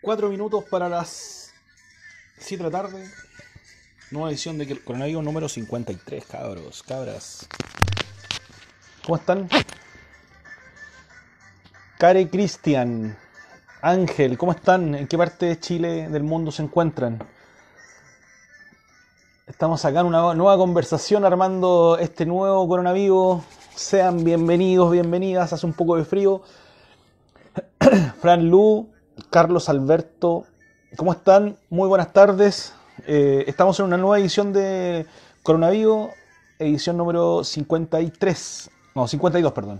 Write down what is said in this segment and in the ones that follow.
4 minutos para las 7 de la tarde. Nueva edición de Coronavirus número 53, cabros, cabras. ¿Cómo están? Care Cristian, Ángel, ¿cómo están? ¿En qué parte de Chile, del mundo se encuentran? Estamos acá en una nueva conversación armando este nuevo coronavirus. Sean bienvenidos, bienvenidas. Hace un poco de frío. Fran Lu, Carlos Alberto, ¿cómo están? Muy buenas tardes. Estamos en una nueva edición de Coronavirus, edición número 53. No, 52, perdón.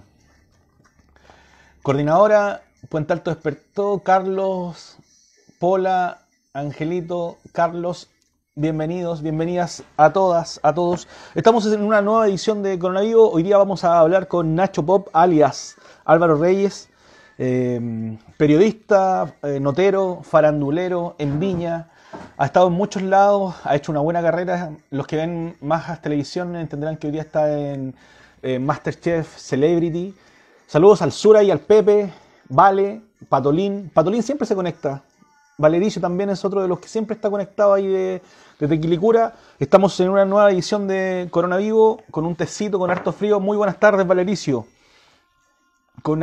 Coordinadora, Puente Alto despertó, Carlos, Pola, Angelito, Carlos, bienvenidos, bienvenidas a todas, a todos. Estamos en una nueva edición de Coronavirus. Hoy día vamos a hablar con Nacho Pop, alias Álvaro Reyes, periodista, notero, farandulero en Viña. Ha estado en muchos lados, ha hecho una buena carrera. Los que ven más televisión entenderán que hoy día está en MasterChef Celebrity. Saludos al Sura y al Pepe, Vale, Patolín. Patolín siempre se conecta. Valericio también es otro de los que siempre está conectado ahí de Quilicura. Estamos en una nueva edición de Coronavirus con un tecito, con harto frío. Muy buenas tardes, Valericio. Con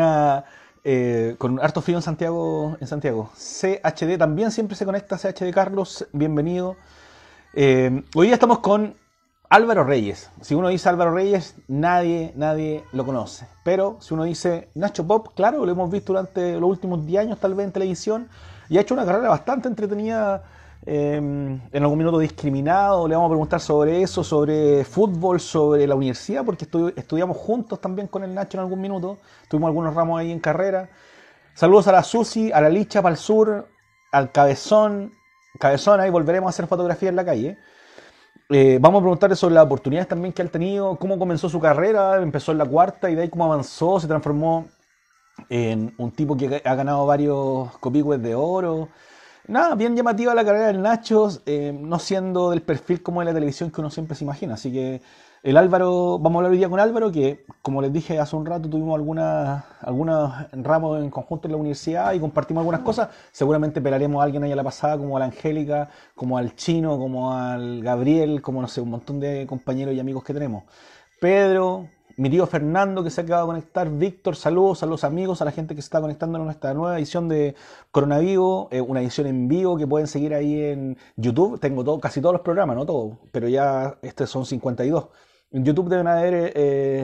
harto frío en Santiago. CHD también siempre se conecta. CHD Carlos, bienvenido. Hoy día estamos con Álvaro Reyes. Si uno dice Álvaro Reyes, nadie lo conoce. Pero si uno dice Nacho Pop, claro, lo hemos visto durante los últimos 10 años tal vez en televisión. Y ha hecho una carrera bastante entretenida, en algún minuto discriminado. Le vamos a preguntar sobre eso, sobre fútbol, sobre la universidad, porque estudiamos juntos también con el Nacho en algún minuto. Tuvimos algunos ramos ahí en carrera. Saludos a la Susi, a la Licha para el sur, al Cabezón. Cabezón, ahí volveremos a hacer fotografía en la calle. Vamos a preguntarle sobre las oportunidades también que han tenido, cómo comenzó su carrera, empezó en la cuarta y de ahí cómo avanzó, se transformó en un tipo que ha ganado varios copihue de oro. Nada, bien llamativa la carrera del Nacho, no siendo del perfil como de la televisión que uno siempre se imagina. Así que el Álvaro, vamos a hablar hoy día con Álvaro, que como les dije hace un rato, tuvimos algunos ramos en conjunto en la universidad y compartimos algunas cosas. Seguramente pelaremos a alguien ahí a la pasada, como a la Angélica, como al Chino, como al Gabriel, como no sé, un montón de compañeros y amigos que tenemos. Pedro, mi tío Fernando que se acaba de conectar, Víctor, saludos a los amigos, a la gente que se está conectando a nuestra nueva edición de Coronavirus, una edición en vivo que pueden seguir ahí en YouTube. Tengo casi todos los programas, no todos, pero ya son 52. En YouTube deben haber,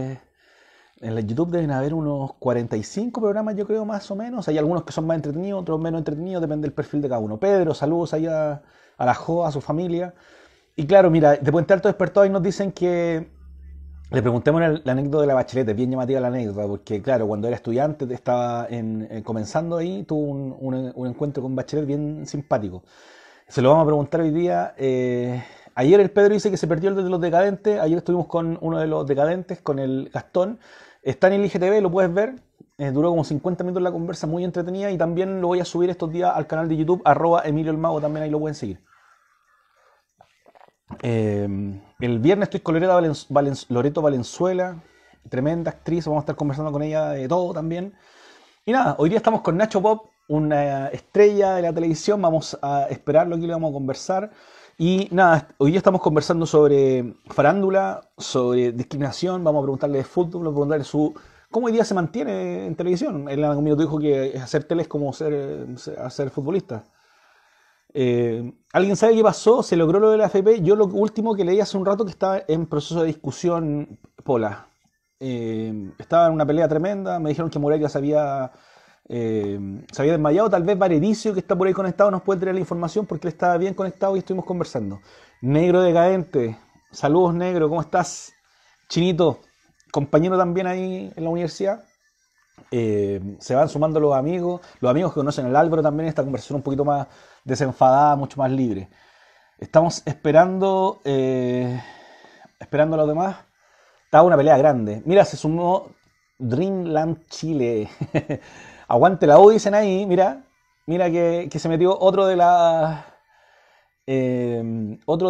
unos 45 programas, yo creo, más o menos. Hay algunos que son más entretenidos, otros menos entretenidos, depende del perfil de cada uno. Pedro, saludos ahí a la Jo, a su familia. Y claro, mira, de Puente Alto despertó y nos dicen que le preguntemos la anécdota de la Bachelet. Es bien llamativa la anécdota, porque claro, cuando era estudiante, estaba comenzando ahí, tuvo un encuentro con Bachelet bien simpático. Se lo vamos a preguntar hoy día. Ayer el Pedro dice que se perdió el de los decadentes. Ayer estuvimos con uno de los decadentes, con el Gastón. Está en el IGTV, lo puedes ver. Duró como 50 minutos la conversa, muy entretenida. Y también lo voy a subir estos días al canal de YouTube, @Emilio el Mago, también ahí lo pueden seguir. El viernes estoy con Loreto Valenzuela, tremenda actriz, vamos a estar conversando con ella de todo también. Y nada, hoy día estamos con Nacho Pop, una estrella de la televisión, vamos a esperarlo aquí, le vamos a conversar. Y nada, hoy día estamos conversando sobre farándula, sobre discriminación, vamos a preguntarle de fútbol, vamos a preguntarle cómo hoy día se mantiene en televisión. Él en algún minuto dijo que hacer tele es como ser futbolista. ¿Alguien sabe qué pasó? ¿Se logró lo de la AFP? Yo lo último que leí hace un rato que estaba en proceso de discusión, Pola. Estaba en una pelea tremenda, me dijeron que Moreira se había desmayado. Tal vez Valericio, que está por ahí conectado, nos puede traer la información porque él estaba bien conectado y estuvimos conversando. Negro Decadente, saludos Negro, ¿cómo estás? Chinito, compañero también ahí en la universidad. Se van sumando los amigos que conocen al Álvaro también, esta conversación un poquito más desenfadada, mucho más libre. Estamos esperando a los demás. Estaba una pelea grande. Mira, se sumó Dreamland Chile. Aguante la U, dicen ahí. Mira que se metió otro de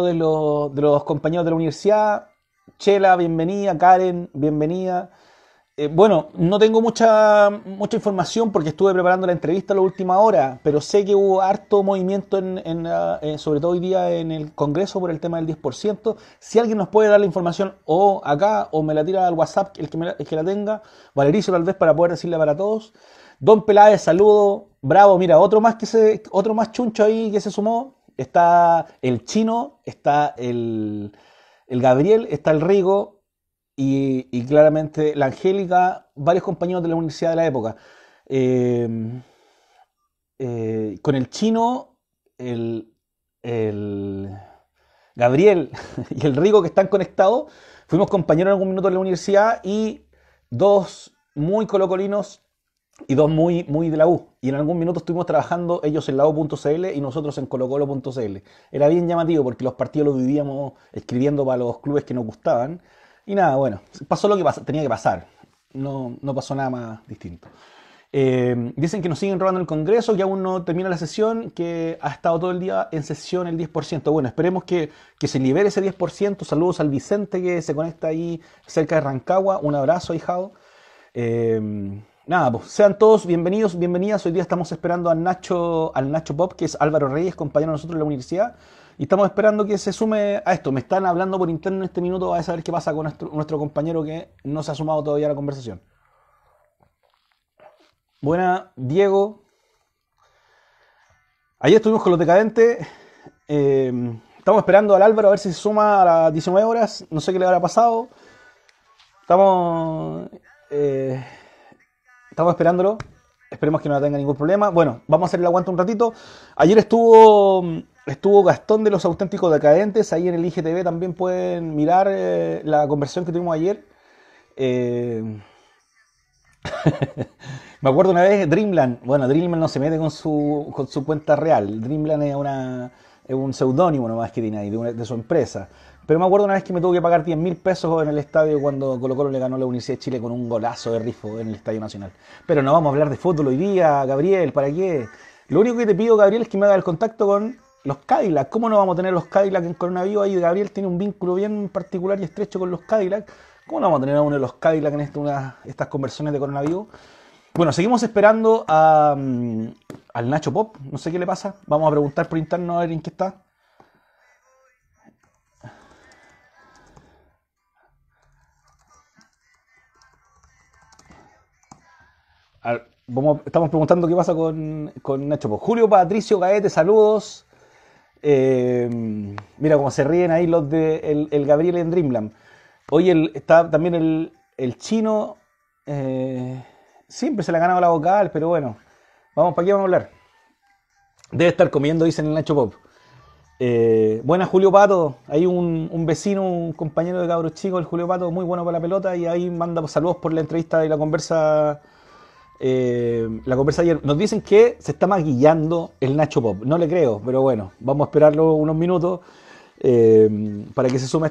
los compañeros de la universidad. Chela, bienvenida. Karen, bienvenida. Bueno, no tengo mucha información porque estuve preparando la entrevista a la última hora, pero sé que hubo harto movimiento, sobre todo hoy día en el Congreso por el tema del 10%. Si alguien nos puede dar la información o acá o me la tira al WhatsApp, el que la tenga, Valericio tal vez para poder decirle para todos. Don Peláez, saludo, bravo, mira, otro más chuncho ahí que se sumó. Está el Chino, está el Gabriel, está el Rigo y claramente la Angélica, varios compañeros de la universidad de la época. Eh, con el Chino, el, el Gabriel y el Rigo que están conectados, fuimos compañeros en algún minuto de la universidad y dos muy colocolinos y dos muy de la U. Y en algún minuto estuvimos trabajando ellos en la U.cl y nosotros en colocolo.cl. Era bien llamativo porque los partidos los vivíamos escribiendo para los clubes que nos gustaban. Y nada, bueno, pasó lo que tenía que pasar. No pasó nada más distinto. Dicen que nos siguen robando en el Congreso, que aún no termina la sesión, que ha estado todo el día en sesión el 10%. Bueno, esperemos que se libere ese 10%. Saludos al Vicente que se conecta ahí cerca de Rancagua. Un abrazo, ahijado. Nada, pues sean todos bienvenidos, bienvenidas. Hoy día estamos esperando al Nacho Pop, que es Álvaro Reyes, compañero de nosotros en la universidad. Y estamos esperando que se sume a esto. Me están hablando por interno en este minuto a saber qué pasa con nuestro compañero que no se ha sumado todavía a la conversación. Buena, Diego. Ayer estuvimos con los decadentes. Estamos esperando al Álvaro a ver si se suma a las 19 horas. No sé qué le habrá pasado. Estamos esperándolo. Esperemos que no tenga ningún problema. Bueno, vamos a hacer el aguante un ratito. Ayer estuvo Gastón de los Auténticos Decadentes. Ahí en el IGTV también pueden mirar la conversación que tuvimos ayer. Me acuerdo una vez Dreamland. Bueno, Dreamland no se mete con su cuenta real. Dreamland es un seudónimo nomás que tiene ahí, de su empresa. Pero me acuerdo una vez que me tuvo que pagar 10.000 pesos en el estadio cuando Colo Colo le ganó a la Universidad de Chile con un golazo de Rifo en el Estadio Nacional. Pero no vamos a hablar de fútbol hoy día, Gabriel, ¿para qué? Lo único que te pido, Gabriel, es que me haga el contacto con los Cadillac. ¿Cómo no vamos a tener los Cadillac en Coronavirus? Ahí Gabriel tiene un vínculo bien particular y estrecho con los Cadillac. ¿Cómo no vamos a tener a uno de los Cadillac en estas conversiones de Coronavirus? Bueno, seguimos esperando al Nacho Pop. No sé qué le pasa. Vamos a preguntar por interno a ver en qué está. Estamos preguntando qué pasa con Nacho Pop. Julio Patricio Gaete, saludos. Mira cómo se ríen ahí los de el Gabriel en Dreamland. Hoy está también el Chino. Siempre se le ha ganado la vocal, pero bueno. Vamos, ¿para qué vamos a hablar? Debe estar comiendo, dicen el Nacho Pop. Buenas, Julio Pato. Hay un vecino, un compañero de cabros chicos, el Julio Pato, muy bueno para la pelota. Y ahí manda saludos por la entrevista y la conversa. La conversa ayer. Nos dicen que se está maquillando el Nacho Pop. No le creo, pero bueno, vamos a esperarlo unos minutos para que se sume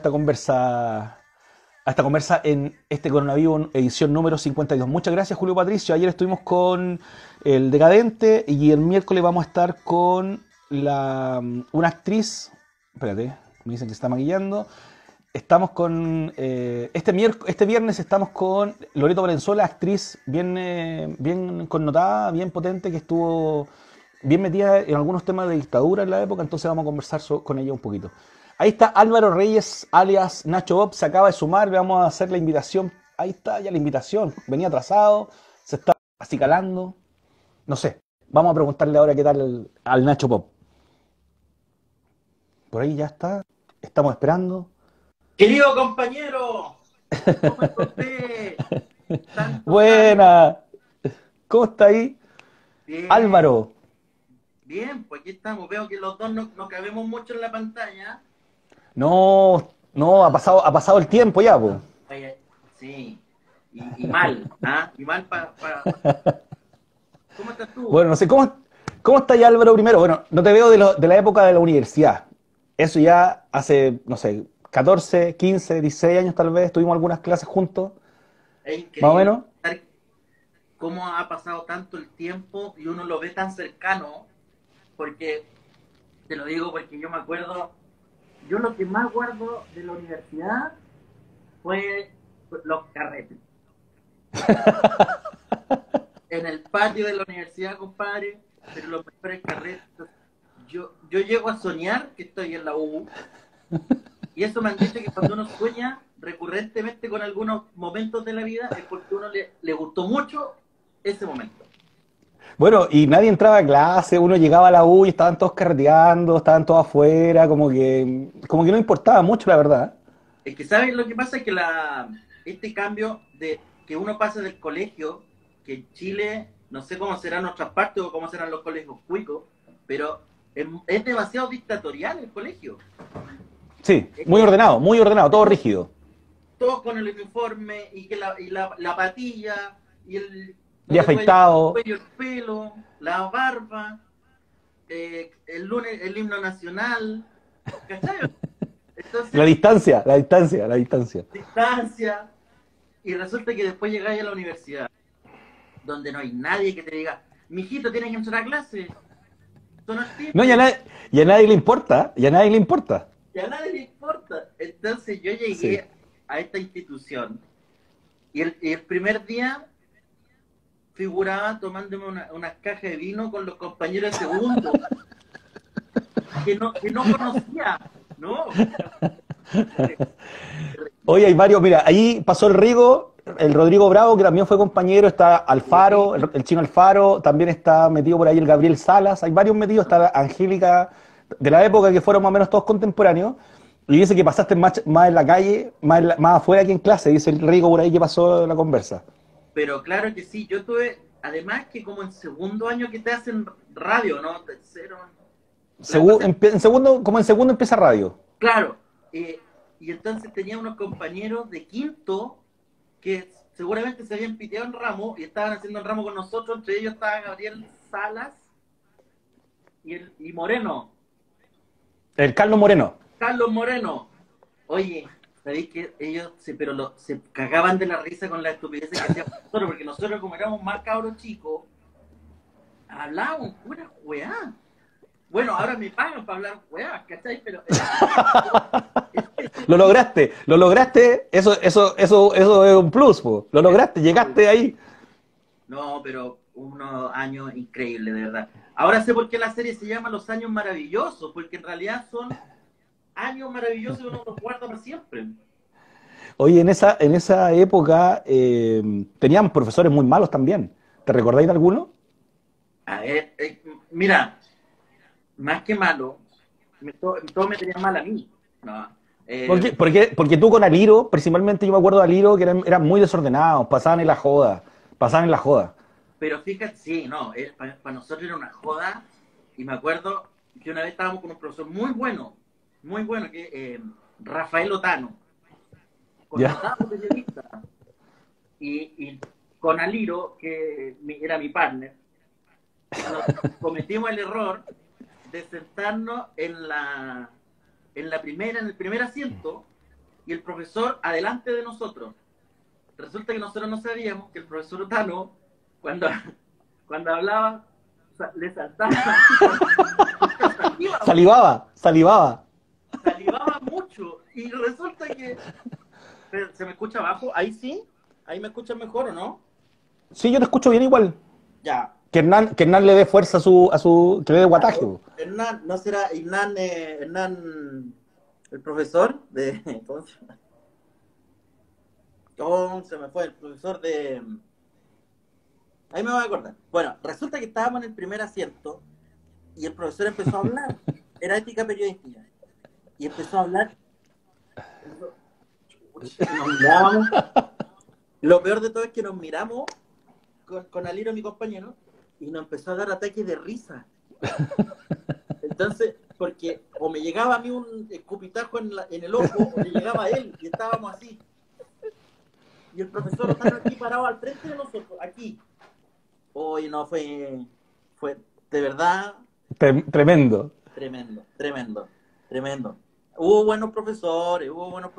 a esta conversa en este Coronavirus edición número 52. Muchas gracias, Julio Patricio. Ayer estuvimos con el Decadente y el miércoles vamos a estar con una actriz. Espérate, me dicen que se está maquillando. Estamos con este viernes estamos con Loreto Valenzuela, actriz bien connotada, bien potente, que estuvo bien metida en algunos temas de dictadura en la época, entonces vamos a conversar con ella un poquito. Ahí está Álvaro Reyes, alias Nacho Bob, se acaba de sumar, le vamos a hacer la invitación. Ahí está ya la invitación, venía atrasado, se está acicalando, no sé. Vamos a preguntarle ahora qué tal al Nacho Pop. Por ahí ya está, estamos esperando. Querido compañero, ¿cómo está usted? Buena, ¿cómo está ahí? Bien, Álvaro. bien, pues aquí estamos. Veo que los dos no cabemos mucho en la pantalla. No, ha pasado el tiempo ya, po. Oye, sí, y mal, ¿ah? Y mal ¿Cómo estás tú? Bueno, no sé, ¿cómo está ya Álvaro primero? Bueno, no te veo de la época de la universidad. Eso ya hace, no sé, 14, 15, 16 años tal vez, tuvimos algunas clases juntos, Es más o increíble menos. cómo ha pasado tanto el tiempo y uno lo ve tan cercano, porque, te lo digo porque yo me acuerdo, yo lo que más guardo de la universidad fue los carretes. en el patio de la universidad, compadre, pero los mejores carretes. Yo llego a soñar que estoy en la U, y eso me han dicho que cuando uno sueña recurrentemente con algunos momentos de la vida es porque a uno le gustó mucho ese momento. Bueno, y nadie entraba a clase, uno llegaba a la U y estaban todos carreteando, estaban todos afuera, como que no importaba mucho, la verdad. Es que, ¿sabes lo que pasa? Es que este cambio de que uno pasa del colegio, que en Chile, no sé cómo serán otras partes o cómo serán los colegios cuicos, pero es demasiado dictatorial el colegio. Sí, Es muy ordenado, todo rígido. todo con el uniforme y que la patilla y no Y te puedes llevar el afeitado. cuello, el pelo, la barba, el lunes el himno nacional, ¿cachai? La Entonces, distancia, la distancia, la distancia. distancia, y resulta que después llegáis a la universidad, donde no hay nadie que te diga, mijito, tienes que entrar a clase, son al No, timbre, y a nadie le importa, y a nadie le importa. y a nadie le importa. Entonces yo Sí. llegué a esta institución y el primer día figuraba tomándome unas cajas de vino con los compañeros de segundo, que no conocía, ¿no? Oye, hay varios, mira, ahí pasó el Rodrigo Bravo, que también fue compañero, está Alfaro, el chino Alfaro, también está metido por ahí el Gabriel Salas, hay varios metidos, está la Angélica, de la época que fueron más o menos todos contemporáneos, y dice que pasaste más en la calle, más afuera que en clase, dice el Rico por ahí que pasó la conversa. Pero claro que sí, yo tuve, además que como en segundo año que te hacen radio, ¿no? Tercero. La cosa es, Como en segundo empieza radio. claro, y entonces tenía unos compañeros de quinto que seguramente se habían piteado en ramo y estaban haciendo el ramo con nosotros, entre ellos estaba Gabriel Salas y Moreno, El Carlos Moreno. Carlos Moreno. Oye, ¿sabéis que ellos se cagaban de la risa con la estupidez que hacíamos nosotros? Porque nosotros, como éramos más cabros chicos, hablábamos pura weá. Bueno, ahora me pagan para hablar weá, ¿cachai? Pero Lo lograste, eso es un plus, po. Lo lograste, llegaste ahí. no, pero unos años increíbles, de verdad. Ahora sé por qué la serie se llama Los Años Maravillosos, porque en realidad son años maravillosos y uno los guarda para siempre. Oye, en esa época tenían profesores muy malos también. ¿Te recordáis de alguno? A ver, mira, más que malo, todo me tenía mal a mí. No, Porque tú con Aliro, principalmente yo me acuerdo de Aliro, que eran muy desordenados, pasaban en la joda, pasaban en la joda. pero fíjate, sí, no, para nosotros era una joda. Y me acuerdo que una vez estábamos con un profesor muy bueno, que Rafael Otano, ¿Ya? connotado periodista, y con Aliro, que era mi partner, nos cometimos el error de sentarnos en el primer asiento y el profesor adelante de nosotros. Resulta que nosotros no sabíamos que el profesor Otano, cuando, cuando hablaba, le saltaba, Salivaba, salivaba. salivaba mucho. Y resulta que se me escucha abajo, ahí sí, ahí me escuchan mejor, ¿o no? Sí, yo te escucho bien igual. Ya. Que Hernán le dé fuerza que le dé guataje. Po. Hernán, ¿no será Hernán, el profesor de... ¿Cómo se llama? Oh, se me fue, el profesor de... Ahí me voy a acordar. Bueno, resulta que estábamos en el primer asiento y el profesor empezó a hablar. Era ética periodística. Y empezó a hablar. Nos mirábamos. Lo peor de todo es que nos miramos con Aliro, mi compañero, y nos empezó a dar ataques de risa. Entonces, porque o me llegaba a mí un escupitajo en el ojo, o le llegaba a él, y estábamos así. Y el profesor estaba aquí parado al frente de nosotros, aquí. Hoy no, fue de verdad Tremendo. tremendo. Hubo buenos profesores.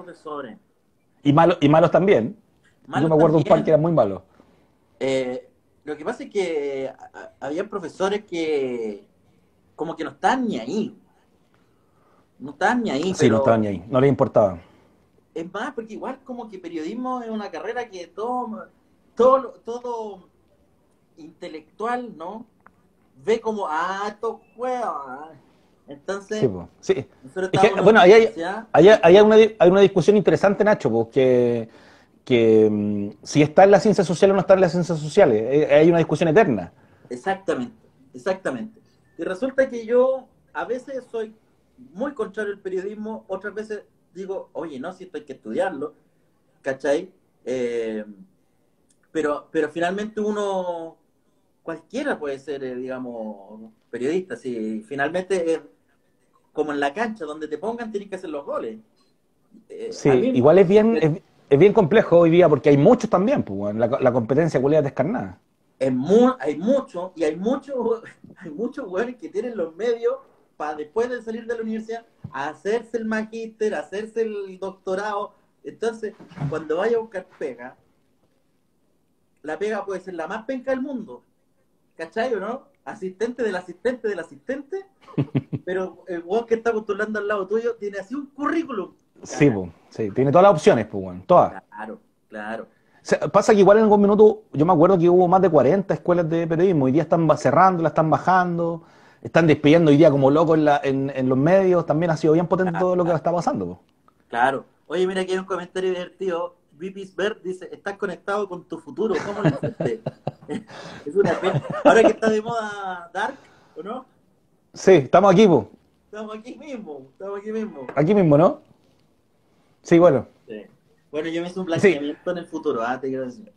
Y malos también. Yo Malos me acuerdo de un par que también. eran muy malos. Lo que pasa es que había profesores que como que no estaban ni ahí. No estaban ni ahí, Sí, no estaban pero ni ahí, no les importaba. es más, porque igual como que periodismo es una carrera que todos todo intelectual, ¿no? Ve como, estos huevos. Entonces, Sí, po, sí. nosotros Es que, estábamos en la bueno, universidad. hay una discusión interesante, Nacho, porque si está en las ciencias sociales o no está en las ciencias sociales. Hay una discusión eterna. Exactamente, exactamente. Y resulta que yo a veces soy muy contrario al periodismo, otras veces digo, oye, no, si esto hay que estudiarlo, ¿cachai? Pero finalmente uno, cualquiera puede ser, digamos, periodista, si finalmente es como en la cancha, donde te pongan, tienes que hacer los goles. A Sí, mí, igual es bien complejo hoy día porque hay muchos también, pues, bueno, la competencia culia es descarnada. hay mucho, y hay muchos hay muchos güeyes que tienen los medios para después de salir de la universidad hacerse el magíster, hacerse el doctorado. Entonces, cuando vaya a buscar pega, la pega puede ser la más penca del mundo, ¿cachai o no? Asistente del asistente del asistente, pero el weón que está postulando al lado tuyo tiene así un currículum. Sí, pues, sí, tiene todas las opciones, pues, bueno, todas. Claro, claro. Pasa que igual en algún minuto, yo me acuerdo que hubo más de 40 escuelas de periodismo, hoy día están cerrando, la están bajando, están despidiendo hoy día como locos en los medios, también ha sido bien potente todo lo que está pasando, pues. Claro. Oye, mira, aquí hay un comentario divertido. Vipis Bird dice, estás conectado con tu futuro. ¿Cómo lo hiciste? Es una pena. Ahora que está de moda Dark, ¿o no? Sí, estamos aquí, pues, Estamos aquí mismo. Estamos aquí mismo. aquí mismo, ¿no? Sí, bueno. Sí. Bueno, yo me hice un Sí, blanqueamiento en el futuro, te quiero decir.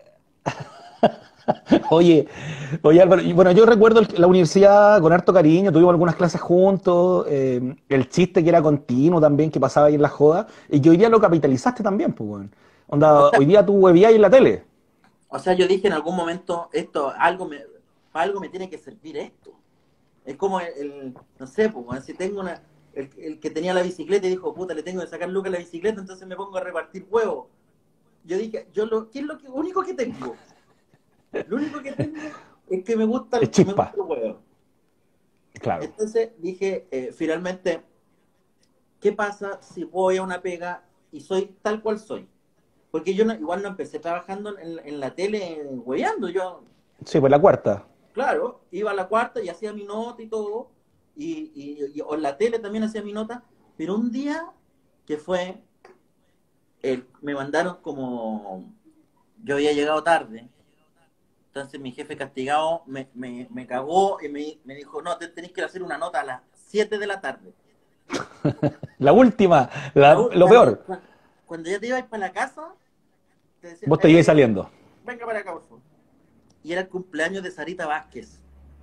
oye, oye Álvaro, y bueno, yo recuerdo la universidad con harto cariño, tuvimos algunas clases juntos, el chiste que era continuo también, que pasaba ahí en la joda, y que hoy día lo capitalizaste también, pues, weón. O Onda, sea, hoy día tú webías en la tele. yo dije en algún momento, para algo me tiene que servir esto. Es como no sé, pues, si tengo el que tenía la bicicleta y dijo, puta, le tengo que sacar lucas a la bicicleta, entonces me pongo a repartir huevos. Yo dije, ¿qué es lo único que tengo? Lo único que tengo es que Es me gusta chispa, el huevo. claro. Entonces dije, finalmente, ¿qué pasa si voy a una pega y soy tal cual soy? Porque yo igual no empecé trabajando en la tele hueveando. Yo, Sí, pues la cuarta. claro, iba a la cuarta y hacía mi nota y todo, o en la tele también hacía mi nota, pero un día que fue, me mandaron como, yo había llegado tarde, entonces mi jefe castigado me cagó y me dijo, no, tenés que hacer una nota a las 7 de la tarde. La última, lo peor. Cuando ya te ibas para la casa, te decía, Vos te ibas saliendo. venga para acá, por favor. Y era el cumpleaños de Sarita Vázquez.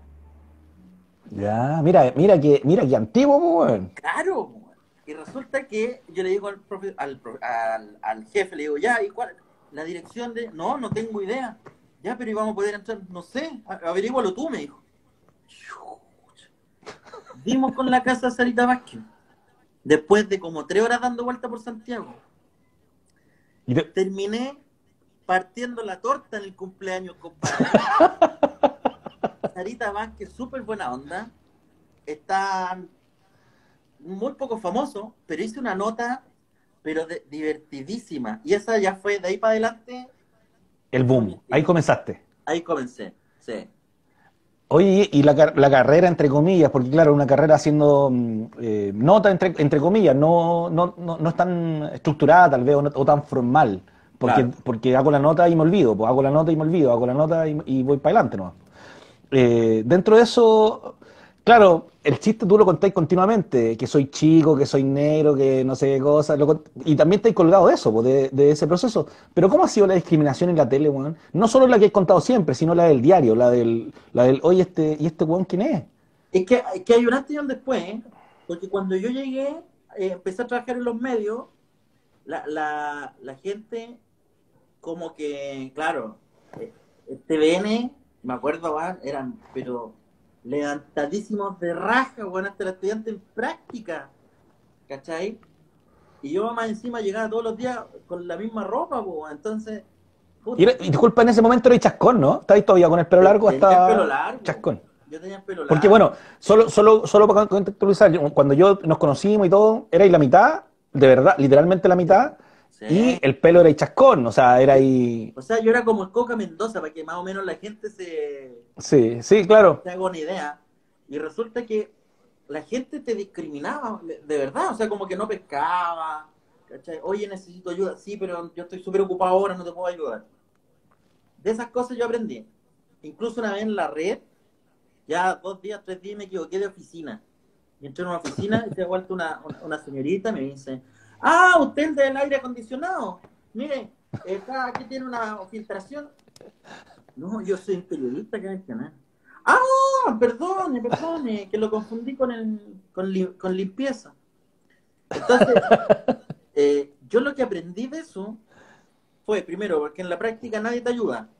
Ya, mira que antiguo, pues, weón. Claro, y resulta que yo le digo al jefe, le digo, ya, ¿y cuál? La dirección de, no tengo idea. Ya, pero íbamos a poder entrar, no sé, averígualo tú, me dijo. Dimos con la casa de Sarita Vázquez. Después de como 3 horas dando vuelta por Santiago, Y terminé partiendo la torta en el cumpleaños, compadre. Sarita Vázquez, súper buena onda. Está muy poco famoso, pero hice una nota, pero divertidísima. Y esa ya fue, de ahí para adelante, el fue mi boom, ahí estilo. comenzaste. Ahí comencé, sí. Oye, y la carrera, entre comillas, porque claro, una carrera haciendo nota, entre comillas, no es tan estructurada tal vez o tan formal, Claro. porque hago la nota y me olvido, pues hago la nota y me olvido, hago la nota y voy para adelante, ¿no? Dentro de eso, claro, el chiste tú lo contáis continuamente, que soy chico, que soy negro, que no sé qué cosa, y también estáis colgado de eso, pues, de ese proceso. Pero ¿cómo ha sido la discriminación en la tele, weón? No solo la que has contado siempre, sino la del diario, la del oye, ¿y este weón quién es? Es que hay un antes y un después, ¿eh? Porque cuando yo llegué, empecé a trabajar en los medios, la gente como que, claro, TVN, me acuerdo, eran, pero levantadísimos de raja, bueno, hasta el estudiante en práctica, ¿cachai? Y yo más encima llegaba todos los días con la misma ropa, pues, entonces, puta, Y disculpa, en ese momento era chascón, ¿no? ¿Estabais todavía con el pelo largo tenía el pelo hasta largo, chascón? yo tenía el pelo Porque largo, bueno, solo para contextualizar, cuando nos conocimos y todo, erais la mitad, de verdad, literalmente la sí, mitad, Y el pelo era chascón, o sea, era ahí... O sea, yo era como el Coca Mendoza, para que más o menos la gente Sí, sí, claro. se haga una idea. Y resulta que la gente te discriminaba, de verdad, o sea, como que no pescaba, ¿cachai? Oye, necesito ayuda, sí, pero yo estoy súper ocupado ahora, no te puedo ayudar. De esas cosas yo aprendí. Incluso una vez en la red, ya 2 días, 3 días me equivoqué de oficina. Y entré en una oficina y se ha vuelto una señorita y me dice, ah, usted es del aire acondicionado. Mire, aquí tiene una filtración. No, yo soy el periodista que hay que ganar. Ah, perdone, que lo confundí con limpieza. Entonces, yo lo que aprendí de eso fue, primero, porque en la práctica nadie te ayuda.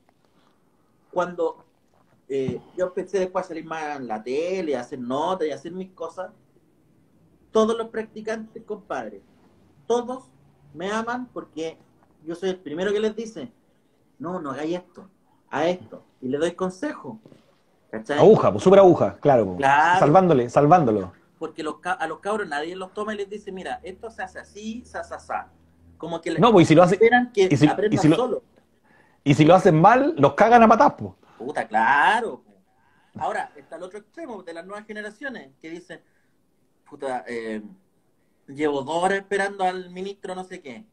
Cuando yo empecé después a salir más en la tele, a hacer notas y a hacer mis cosas, todos los practicantes, compadre, todos me aman porque yo soy el primero que les dice, no, no hagáis esto, a esto, y le doy consejo, ¿cachai? Aguja, pues súper aguja, claro. Pues. Claro, Salvándolo. porque a los cabros nadie los toma y les dice, mira, esto se hace así, sa. Como que No, pues y si lo hace, esperan que y si, y aprendan si lo, solo. y si lo hacen mal, los cagan a patas, pues. Puta, claro. Ahora, está el otro extremo de las nuevas generaciones que dicen, puta, llevo 2 horas esperando al ministro no sé qué.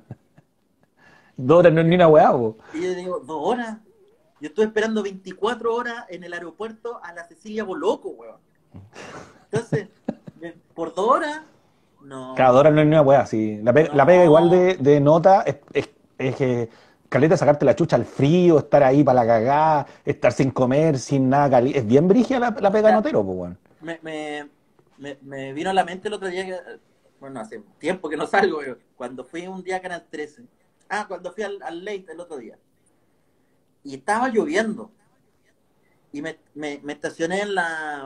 Dora no es ni una weá, pues. Y yo digo, 2 horas. Yo estoy esperando 24 horas en el aeropuerto a la Cecilia Boloco, weón. Entonces, por 2 horas, Cada no, Dora no es ni una weá, sí. La pega igual no. de nota es que caleta sacarte la chucha al frío, estar ahí para la cagada, estar sin comer, sin nada caliente. Es bien brígida la O pega de sea, notero, pues, weón. me vino a la mente el otro día, bueno, hace tiempo que no salgo, yo, cuando fui un día a Canal 13. Ah, cuando fui al Late el otro día. Y estaba lloviendo. Y me estacioné en la...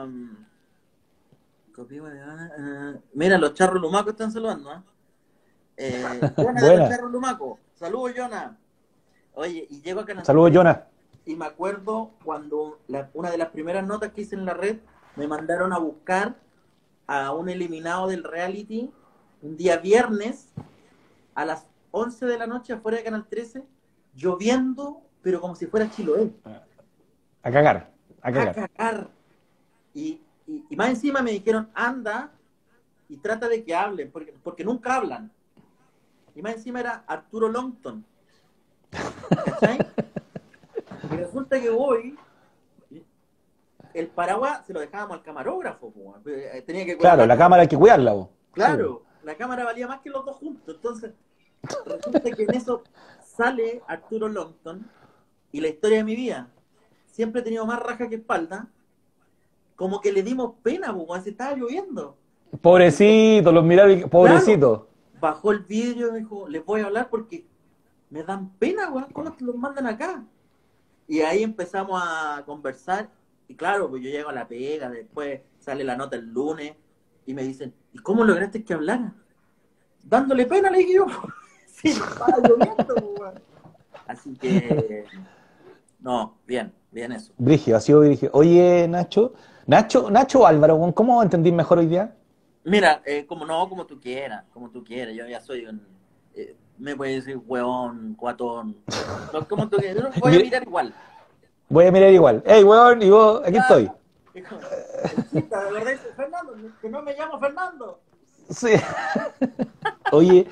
mira, los charros lumacos están saludando, ¿eh? Jonah de los Buena. charros lumacos. Saludos, Jonah. Oye, y llego a Canal Saludos, 13 Jonas. y me acuerdo cuando una de las primeras notas que hice en la red me mandaron a buscar a un eliminado del reality un día viernes a las 11 de la noche afuera de Canal 13, lloviendo, pero como si fuera Chiloé. A cagar, a A cagar. cagar. Y más encima me dijeron, anda y trata de que hablen, porque nunca hablan. Y más encima era Arturo Longton. ¿Cachai? Y resulta que voy, el paraguas se lo dejábamos al camarógrafo, tenía que cuidar Claro, la la cámara. cámara hay que cuidarla, vos. Sí, po. Claro, la cámara valía más que los dos juntos. Entonces, resulta que en eso sale Arturo Longton y la historia de mi vida. Siempre he tenido más raja que espalda. Como que le dimos pena, porque se estaba lloviendo. Pobrecito, los miraron y... Claro, Pobrecito. bajó el vidrio y me dijo, les voy a hablar porque me dan pena, weón, ¿cómo te los mandan acá? Y ahí empezamos a conversar. Y claro, pues yo llego a la pega, después sale la nota el lunes y me dicen, ¿y cómo lograste que hablara? Dándole pena, le dije yo. Sí, estaba lloviendo, weón. Así que, no, bien eso. Brígido, ha sido brígido. Oye, Nacho o Álvaro, weón, ¿cómo entendí mejor hoy día? Mira, como tú quieras, yo ya soy me puedes decir hueón, cuatón, no, como tú quieras, yo voy a mirar igual. Voy a mirar igual. Hey, weón, y vos, aquí estoy. Claro. El chiste, de verdad, dice, Fernando, que no me llamo Fernando. Sí. Oye,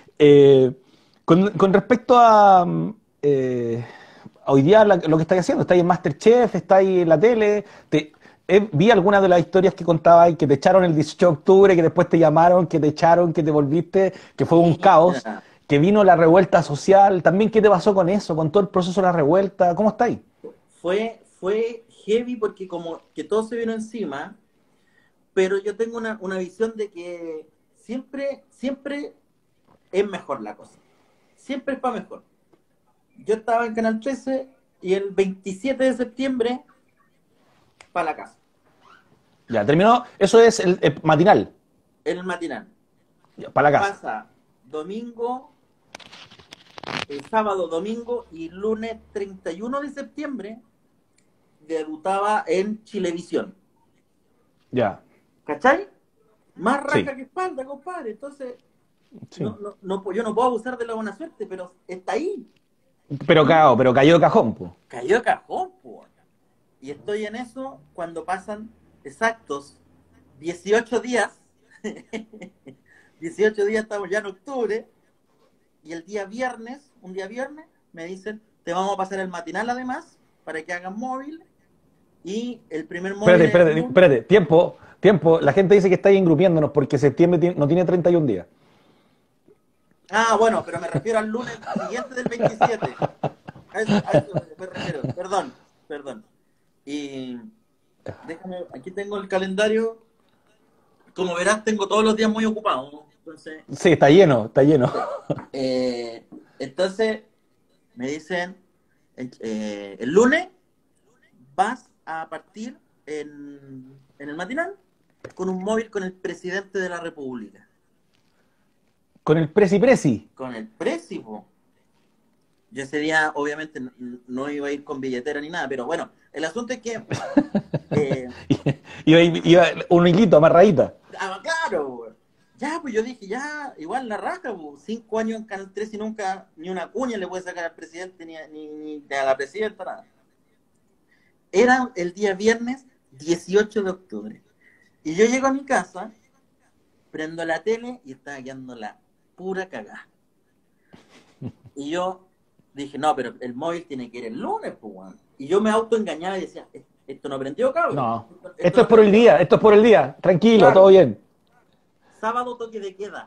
con respecto a hoy día lo que estáis haciendo, estáis en MasterChef, estáis en la tele, vi algunas de las historias que contabas que te echaron el 18 de octubre, que después te llamaron, que te echaron, que te volviste, que fue un caos, Mira, que vino la revuelta social, también qué te pasó con eso, con todo el proceso de la revuelta, ¿cómo estáis? fue heavy porque como que todo se vino encima, pero yo tengo una visión de que siempre es mejor la cosa. Siempre es para mejor. Yo estaba en Canal 13 y el 27 de septiembre para la casa, Ya, terminó, eso es el matinal, en el matinal. ya, para la casa. Pasa domingo, sábado, domingo y lunes 31 de septiembre debutaba en Chilevisión. Ya, ¿Cachai? Más sí. raja que espalda, compadre. Entonces, Sí. Yo no puedo abusar de la buena suerte, pero está ahí. Pero cagado, pero cayó de cajón, pues. Cayó de cajón, po. Y estoy en eso cuando pasan exactos 18 días. 18 días, estamos ya en octubre. Y el día viernes, un día viernes, me dicen, te vamos a pasar el matinal además, para que hagan móvil. Y el primer móvil Espérate, es el espérate, lunes. espérate. Tiempo, tiempo. La gente dice que está ahí engrupiéndonos porque septiembre no tiene 31 días. Ah, bueno, pero me refiero al lunes siguiente del 27. A eso me refiero. Perdón, perdón. Y déjame, aquí tengo el calendario. Como verás, tengo todos los días muy ocupados, ¿no? Entonces, Sí, está lleno, está lleno. eh, entonces me dicen, el lunes vas a partir en el matinal con un móvil con el presidente de la República. Con el presi presi. Con el précipo. Yo ese día, obviamente, no iba a ir con billetera ni nada, pero bueno, el asunto es que, eh, Iba un hilito, amarradita. claro, güey. Ya, pues yo dije, ya, igual la raja, pues, 5 años en Canal 3 y nunca ni una cuña le puede sacar al presidente ni a la presidenta, nada. Era el día viernes 18 de octubre. Y yo llego a mi casa, prendo la tele y estaba quedando la pura cagada. Y yo dije, no, pero el móvil tiene que ir el lunes, pues, weón. Y yo me autoengañaba y decía, esto no prendió, cabrón. No. Esto Esto es no por el prendió. día, esto es por el día. Tranquilo, todo Claro, bien. sábado toque de queda.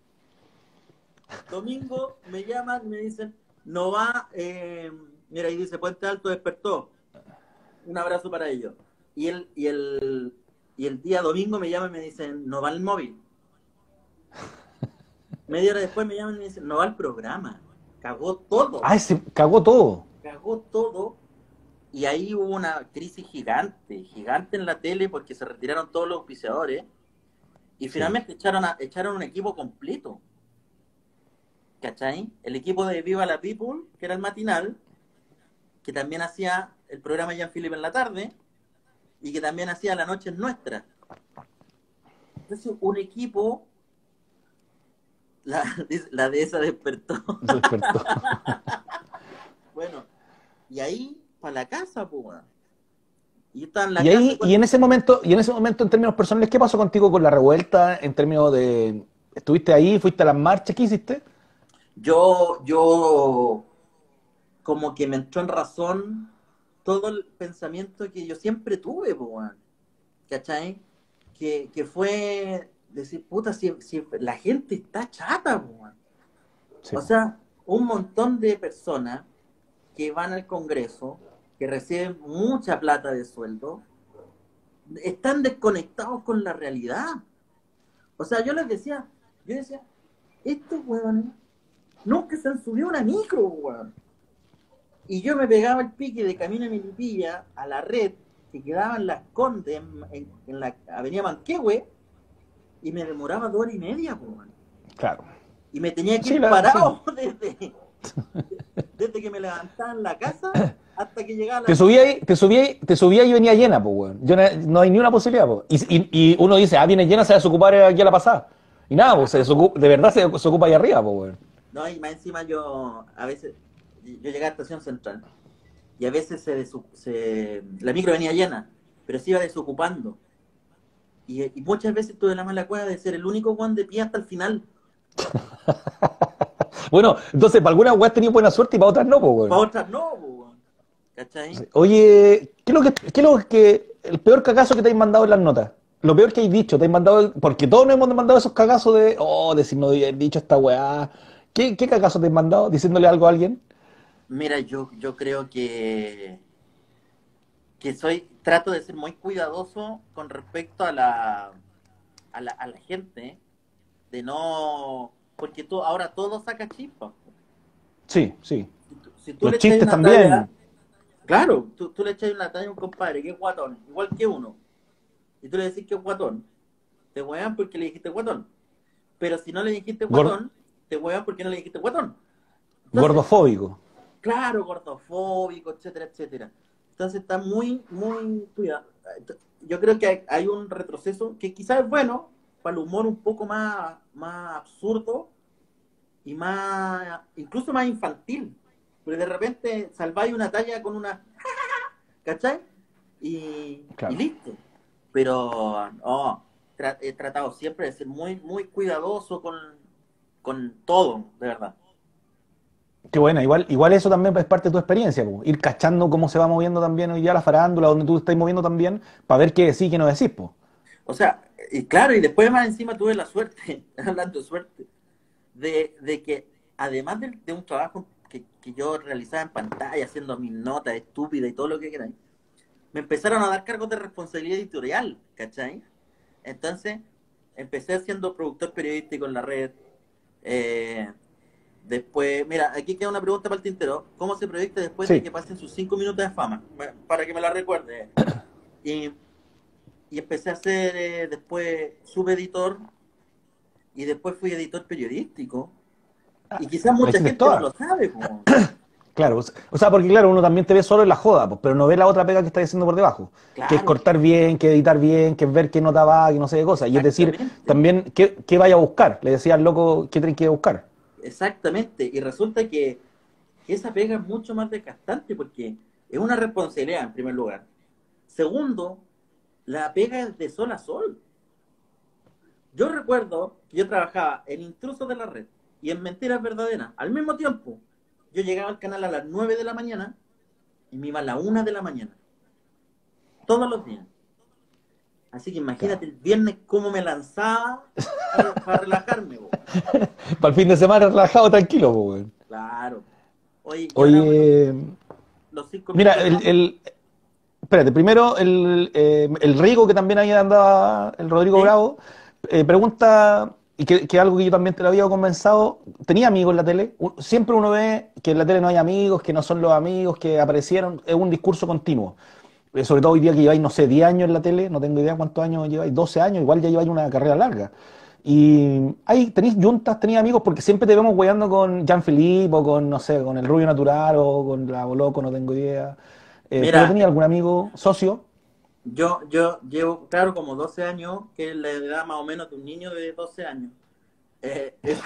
Domingo me llaman y me dicen, no va, mira, ahí dice Puente Alto despertó. Un abrazo para ellos. Y el día domingo me llaman y me dicen, no va el móvil. Media hora después me llaman y me dicen, no va el programa. Cagó todo. Ay, se cagó todo. Cagó todo. Y ahí hubo una crisis gigante, gigante en la tele porque se retiraron todos los auspiciadores y Sí. finalmente echaron un equipo completo. ¿Cachai? El equipo de Viva la People, que era el matinal, que también hacía el programa Jean-Philippe en la tarde y que también hacía La Noche es Nuestra. Entonces, un equipo, la de esa despertó. Se despertó. Bueno, y ahí, para la casa, pues. Y yo estaba en la Y casa ahí, con... y en ese momento, en términos personales, ¿qué pasó contigo con la revuelta? En términos de, ¿estuviste ahí? ¿Fuiste a las marchas? ¿Qué hiciste? Yo como que me entró en razón todo el pensamiento que yo siempre tuve, po, weón. ¿Cachai? Que fue decir, puta, si la gente está chata, po, weón. Sí. O sea, un montón de personas que van al Congreso, que reciben mucha plata de sueldo, están desconectados con la realidad. O sea, yo decía, estos weones nunca se han subido a una micro, weón. Y yo me pegaba el pique de camino a Milipilla a la red que quedaba en Las Condes, en la avenida Manquehue, y me demoraba 2 horas y media, po, man. Claro. Y me tenía que Sí, ir sí. parado desde que me levantaba en la casa hasta que llegaba a Te la... subía ahí, te subía y venía llena, pues, weón. Yo no hay ni una posibilidad, pues. Y uno dice, viene llena, se va a desocupar aquí a la pasada. Y nada, pues, de verdad se ocupa ahí arriba, pues, weón. No, y más encima a veces, yo llegué a Estación Central, y a veces la micro venía llena, pero se iba desocupando. Y muchas veces tuve la mala cueva de ser el único Juan de pie hasta el final. Bueno, entonces, para algunas weas tenías buena suerte y para otras no, pues, Para weón. otras no, po, weón. ¿Cachai? Oye, qué es lo que, el peor cagazo que te has mandado en las notas? Lo peor que hay dicho, te has mandado, porque todos nos hemos mandado esos cagazos decir, no he dicho esta weá. ¿Qué cagazo te has mandado diciéndole algo a alguien? Mira, yo creo que trato de ser muy cuidadoso con respecto a la gente, de no, porque ahora todo saca chispas. Sí, sí. Si tú Los le echas chistes una talla, también. claro, tú le echas una talla a un compadre que es guatón, igual que uno, y tú le decís que es guatón, te huevan porque le dijiste guatón. Pero si no le dijiste Gor- guatón, te huevan porque no le dijiste guatón. Entonces, Gordofóbico. claro, gordofóbico, etcétera, etcétera. Entonces está muy, muy cuidado. Yo creo que hay un retroceso que quizás es bueno para el humor un poco más absurdo, y más, incluso más infantil. Porque de repente salváis una talla con una, ¿cachai? Y Claro. listo. Pero no, he tratado siempre de ser muy, muy cuidadoso con todo, de verdad. Qué buena, igual eso también es parte de tu experiencia, po. Ir cachando cómo se va moviendo también hoy día la farándula, donde tú te estás moviendo también, para ver qué decís y qué no decís, po. O sea, y claro, y después más encima tuve la suerte, hablando de suerte, de que además de un trabajo que yo realizaba en pantalla, haciendo mis notas estúpidas y todo lo que queráis, me empezaron a dar cargos de responsabilidad editorial, ¿cachai? Entonces, empecé siendo productor periodístico en la red. eh, Después, mira, aquí queda una pregunta para el tintero. ¿Cómo se proyecta después de Sí. que pasen sus 5 minutos de fama? Para que me la recuerde. Y, y empecé a ser después subeditor y después fui editor periodístico. Y quizás La mucha hiciste gente no toda. lo sabe, po. Claro, o sea, porque claro, uno también te ve solo en la joda, pues, pero no ve la otra pega que estás haciendo por debajo, que es Claro, cortar bien, que editar bien, que es ver qué nota va, que no sé qué cosa. Y es decir, exactamente. también qué vaya a buscar. Le decía al loco qué tenés que buscar. Exactamente. Y resulta que esa pega es mucho más desgastante porque es una responsabilidad en primer lugar. Segundo, la pega es de sol a sol. Yo recuerdo que yo trabajaba en Intrusos de la Red y en Mentiras Verdaderas. Al mismo tiempo, yo llegaba al canal a las 9 de la mañana y me iba a la 1 de la mañana. Todos los días. Así que Claro. imagínate el viernes cómo me lanzaba para relajarme, bo. Para el fin de semana relajado, tranquilo, pues, weón. Claro. Oye, y ahora, bueno, Oye, los cinco mira, minutos de fama. espérate, primero el Rigo, que también ahí andaba el Rodrigo ¿Sí? Bravo, pregunta, y que algo que yo también te lo había conversado, ¿tenía amigos en la tele? Siempre uno ve que en la tele no hay amigos, que no son los amigos, que aparecieron, es un discurso continuo. Sobre todo hoy día que lleváis, no sé, 10 años en la tele, no tengo idea cuántos años lleváis, 12 años, igual ya lleváis una carrera larga. Y ahí tenéis juntas, tenéis amigos, porque siempre te vemos weyando con Jean-Philippe o con, no sé, con el Rubio Natural o con la Boloco, no tengo idea. Pero Mira, tenía algún amigo, socio. yo llevo, claro, como 12 años, que es la edad más o menos de un niño de 12 años. Eh, es-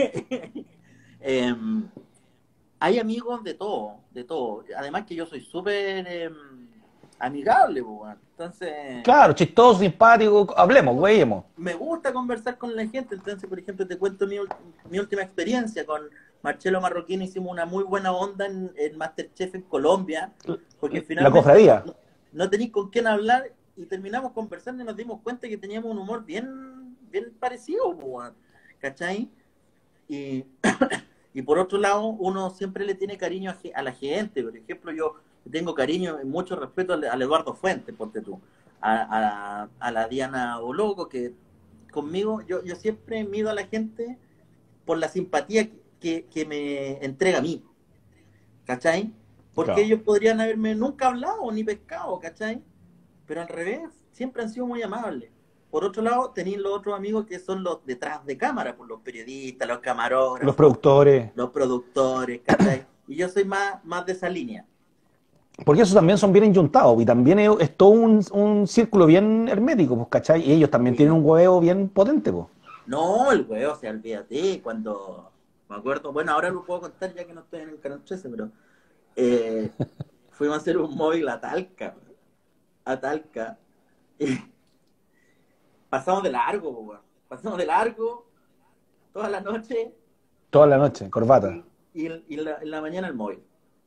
Em, hay amigos de todo, de todo. Además que yo soy súper amigable, po, weón. Entonces, Claro, chistoso, simpático, hablemos, weyemos. me gusta conversar con la gente. Entonces, por ejemplo, te cuento mi última experiencia con Marcelo Marroquín. Hicimos una muy buena onda en Masterchef en Colombia, porque La finalmente cofradía. no tenéis con quién hablar y terminamos conversando y nos dimos cuenta que teníamos un humor bien, bien parecido, po, weón. ¿Cachai? Y, y por otro lado, uno siempre le tiene cariño a la gente. Por ejemplo, yo tengo cariño y mucho respeto al Eduardo Fuentes, ponte tú, a la Diana Boloco, que conmigo yo siempre mido a la gente por la simpatía que me entrega a mí, ¿cachai? Porque Claro. ellos podrían haberme nunca hablado ni pescado, ¿cachai? Pero al revés, siempre han sido muy amables. Por otro lado, tenéis los otros amigos que son los detrás de cámara, pues los periodistas, los Los camarógrafos, productores. los productores, ¿cachai? Y yo soy más de esa línea. Porque esos también son bien enyuntados y también es todo un círculo bien hermético, pues, ¿cachai? Y ellos también tienen Sí. un huevo bien potente, pues. No, el huevo, o sea, olvídate, cuando me acuerdo, bueno, ahora lo puedo contar ya que no estoy en el canal 13, pero eh, fuimos a hacer un móvil a Talca, y pasamos de largo, po, weón. Pasamos de largo toda la noche Toda la noche, corbata. en la mañana el móvil.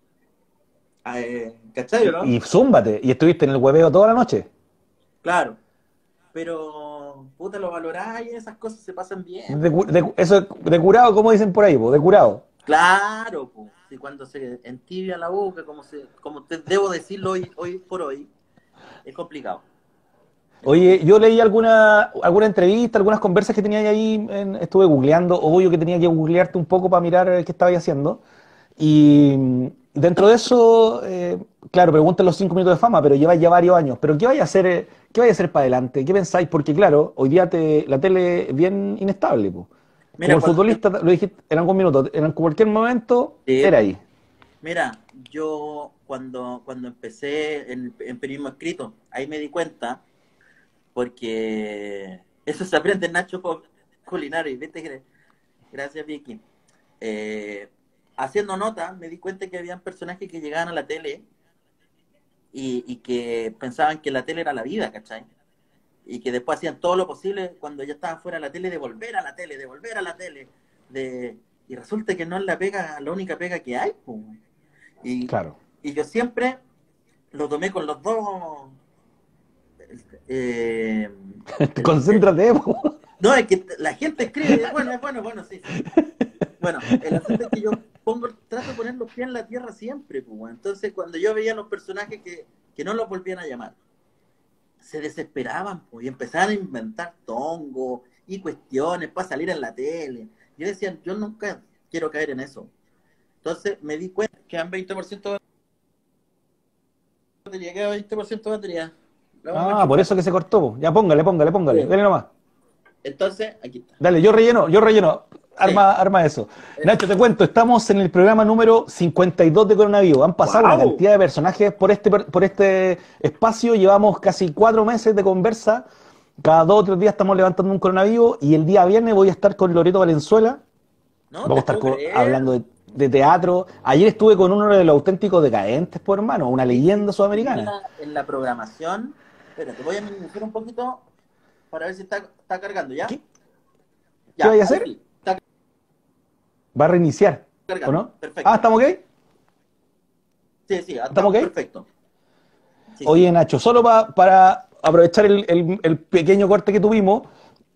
¿Cachai, no? Y zúmbate. Y estuviste en el hueveo toda la noche. Claro, pero puta, lo valoráis y esas cosas se pasan bien, po. Eso de curado, como dicen por ahí, pues, de curado. Claro, po. Si cuando se entibia la boca, como te debo decirlo hoy por hoy, es complicado. Es Oye, complicado. yo leí alguna entrevista, algunas conversas que tenía ahí, estuve googleando, obvio que tenía que googlearte un poco para mirar qué estabas haciendo. Y dentro de eso, claro, preguntan los 5 minutos de fama, pero lleváis ya varios años. Pero qué vaya a hacer para adelante? ¿Qué pensáis? Porque claro, hoy día la tele es bien inestable, po. Como Mira, el futbolista, lo dijiste en algún minuto, en cualquier momento era po. ahí. Mira, yo cuando empecé en periodismo escrito, ahí me di cuenta, porque eso se aprende en Nacho Culinario, ¿viste? Gracias, Vicky. eh, haciendo notas, me di cuenta que habían personajes que llegaban a la tele y que pensaban que la tele era la vida, ¿cachai? Y que después hacían todo lo posible cuando ya estaban fuera de la tele, de volver a la tele, de volver a la tele, y resulta que no es la pega, la única pega que hay, pues. Y, Claro. y yo siempre lo tomé con los dos. eh, Concéntrate, po. no, es que la gente escribe, bueno, sí, sí. Bueno, el asunto es que yo trato de poner los pies en la tierra siempre, pues, weón. Entonces, cuando yo veía los personajes que no los volvían a llamar, se desesperaban, pues, y empezaban a inventar tongos y cuestiones para salir en la tele. Yo decía, yo nunca quiero caer en eso. Entonces me di cuenta que quedan 20% de batería, queda 20% de batería. La vamos a Ah, por enchufar. eso que se cortó, po. Ya póngale, Sí. dale nomás. Entonces, aquí está. Dale, yo relleno. Sí. Arma eso. Nacho, te cuento, estamos en el programa número 52 de Coronavirus. Han pasado una ¡Wow! cantidad de personajes por este espacio. Llevamos casi 4 meses de conversa. Cada 2 o 3 días estamos levantando un coronavirus. Y el día viernes voy a estar con Loreto Valenzuela. No Vamos a te estar puedo creer. hablando de teatro. Ayer estuve con uno de los auténticos decadentes, por hermano, una leyenda sudamericana. En la programación. Espérate, voy a minimizar un poquito para ver si está cargando, ¿ya? ¿Qué, Ya, qué vaya a ahí hacer? sí, está Va a reiniciar, ¿o cargando. no? Perfecto. Ah, ¿estamos ok? Sí, ¿Estamos estamos ok? perfecto. Sí, Oye, sí. Nacho, solo para aprovechar el pequeño corte que tuvimos,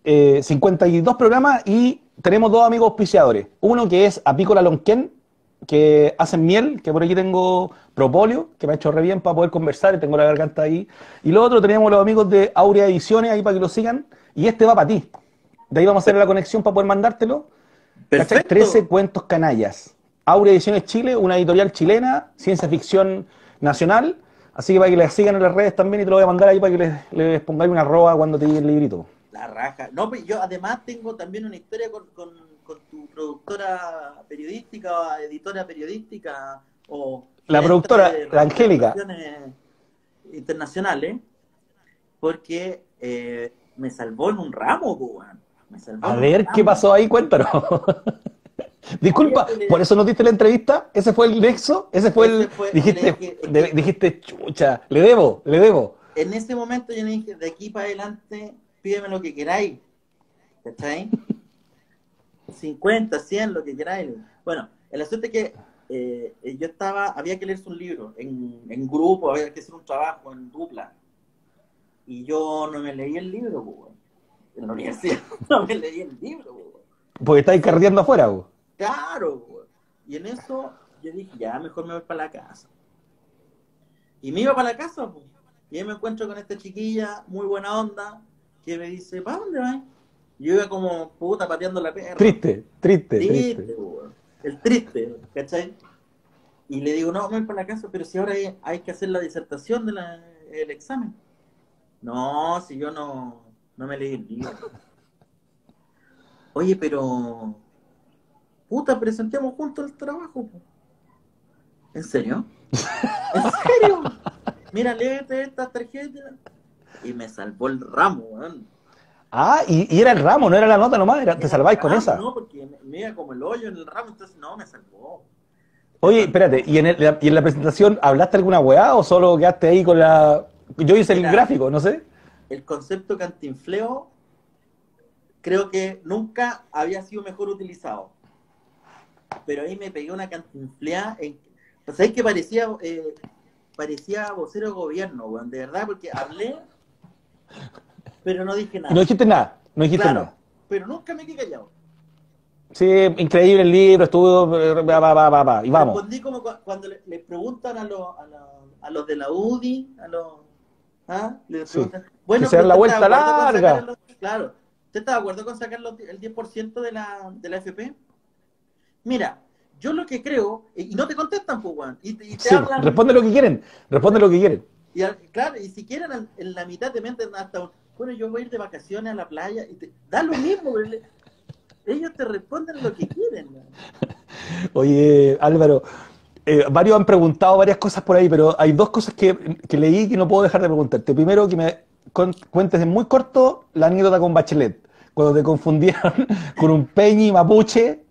52 programas y tenemos 2 amigos auspiciadores. Uno que es Apícola Lonquén, que hacen miel, que por aquí tengo propóleo, que me ha hecho re bien para poder conversar y tengo la garganta ahí. Y lo otro tenemos los amigos de Aurea Ediciones, ahí para que lo sigan. Y este va para ti. De ahí vamos a hacer la conexión para poder mandártelo. ¿Cachai? 13 Perfecto. cuentos canallas. Aurea Ediciones Chile, una editorial chilena, ciencia ficción nacional. Así que para que les sigan en las redes también y te lo voy a mandar ahí para que les pongáis una arroba cuando te llegue el librito. La raja. No, pues yo además tengo también una historia con tu productora periodística o editora periodística o La gerente productora, de la Angélica. relaciones internacionales, porque me salvó en un ramo, pues, weón. Me salvó A en un ver qué ramo. pasó ahí, cuéntanos. Disculpa, Oye, por eso no diste la entrevista. ¿Ese fue el nexo? ¿Ese fue ese el...? fue, le Dijiste, dije, es que dijiste, chucha, le debo, le debo. en ese momento yo le dije, de aquí para adelante, pídeme lo que queráis, ¿cachai? 50, 100, lo que queráis. Bueno, el asunto es que había que leerse un libro en grupo, había que hacer un trabajo en dupla. Y yo no me leí el libro, pues, weón. En la universidad no me leí el libro, pues, weón. Porque estáis carreteando afuera, vos. Claro, pues, weón. Y en eso yo dije, ya, mejor me voy para la casa. Y me iba para la casa, pues. Y ahí me encuentro con esta chiquilla, muy buena onda, que me dice, ¿para dónde vas? Yo iba como puta pateando la perra. Triste. Triste, weón. El triste, ¿cachai? Y le digo, no, me voy para la casa, pero si ahora hay que hacer la disertación del examen. No, si yo no me leí el libro. Oye, pero puta, presentemos juntos el trabajo, po. ¿En serio? ¿En serio? Mira, léete esta tarjeta. Y me salvó el ramo, weón. Ah, y era el ramo, no era la nota nomás, te Era salváis el con ramo, esa. ¿no? Porque me iba como el hoyo en el ramo, entonces no, me salvó. Oye, espérate, ¿y en la presentación hablaste alguna weá o solo quedaste ahí con la... Yo hice el Mira, gráfico, no sé. el concepto cantinfleo creo que nunca había sido mejor utilizado. Pero ahí me pegué una cantinfleada o sea, es que parecía vocero de gobierno, weón, de verdad, porque hablé, pero no dije Y no nada. dijiste nada, no dijiste Claro, nada. pero nunca me quedé callado. Sí, increíble el libro, estuvo... y vamos. Respondí como cuando le preguntan a los de la UDI, les Sí. preguntan, bueno, Que se pero dan la ¿usted está de vuelta acuerdo con larga. sacar claro, ¿usted está de acuerdo con sacar el 10% de la FP? Mira, yo lo que creo, y no te contestan, pues, weón, y te Sí, hablan, responde lo que quieren, responde lo que quieren. claro, y si quieren en la mitad te meten hasta bueno, yo voy a ir de vacaciones a la playa, da lo mismo, weón. Ellos te responden lo que quieren, weón. Oye, Álvaro, varios han preguntado varias cosas por ahí, pero hay 2 cosas que leí que no puedo dejar de preguntarte. Primero, que me cuentes en muy corto la anécdota con Bachelet, cuando te confundieron con un peñi mapuche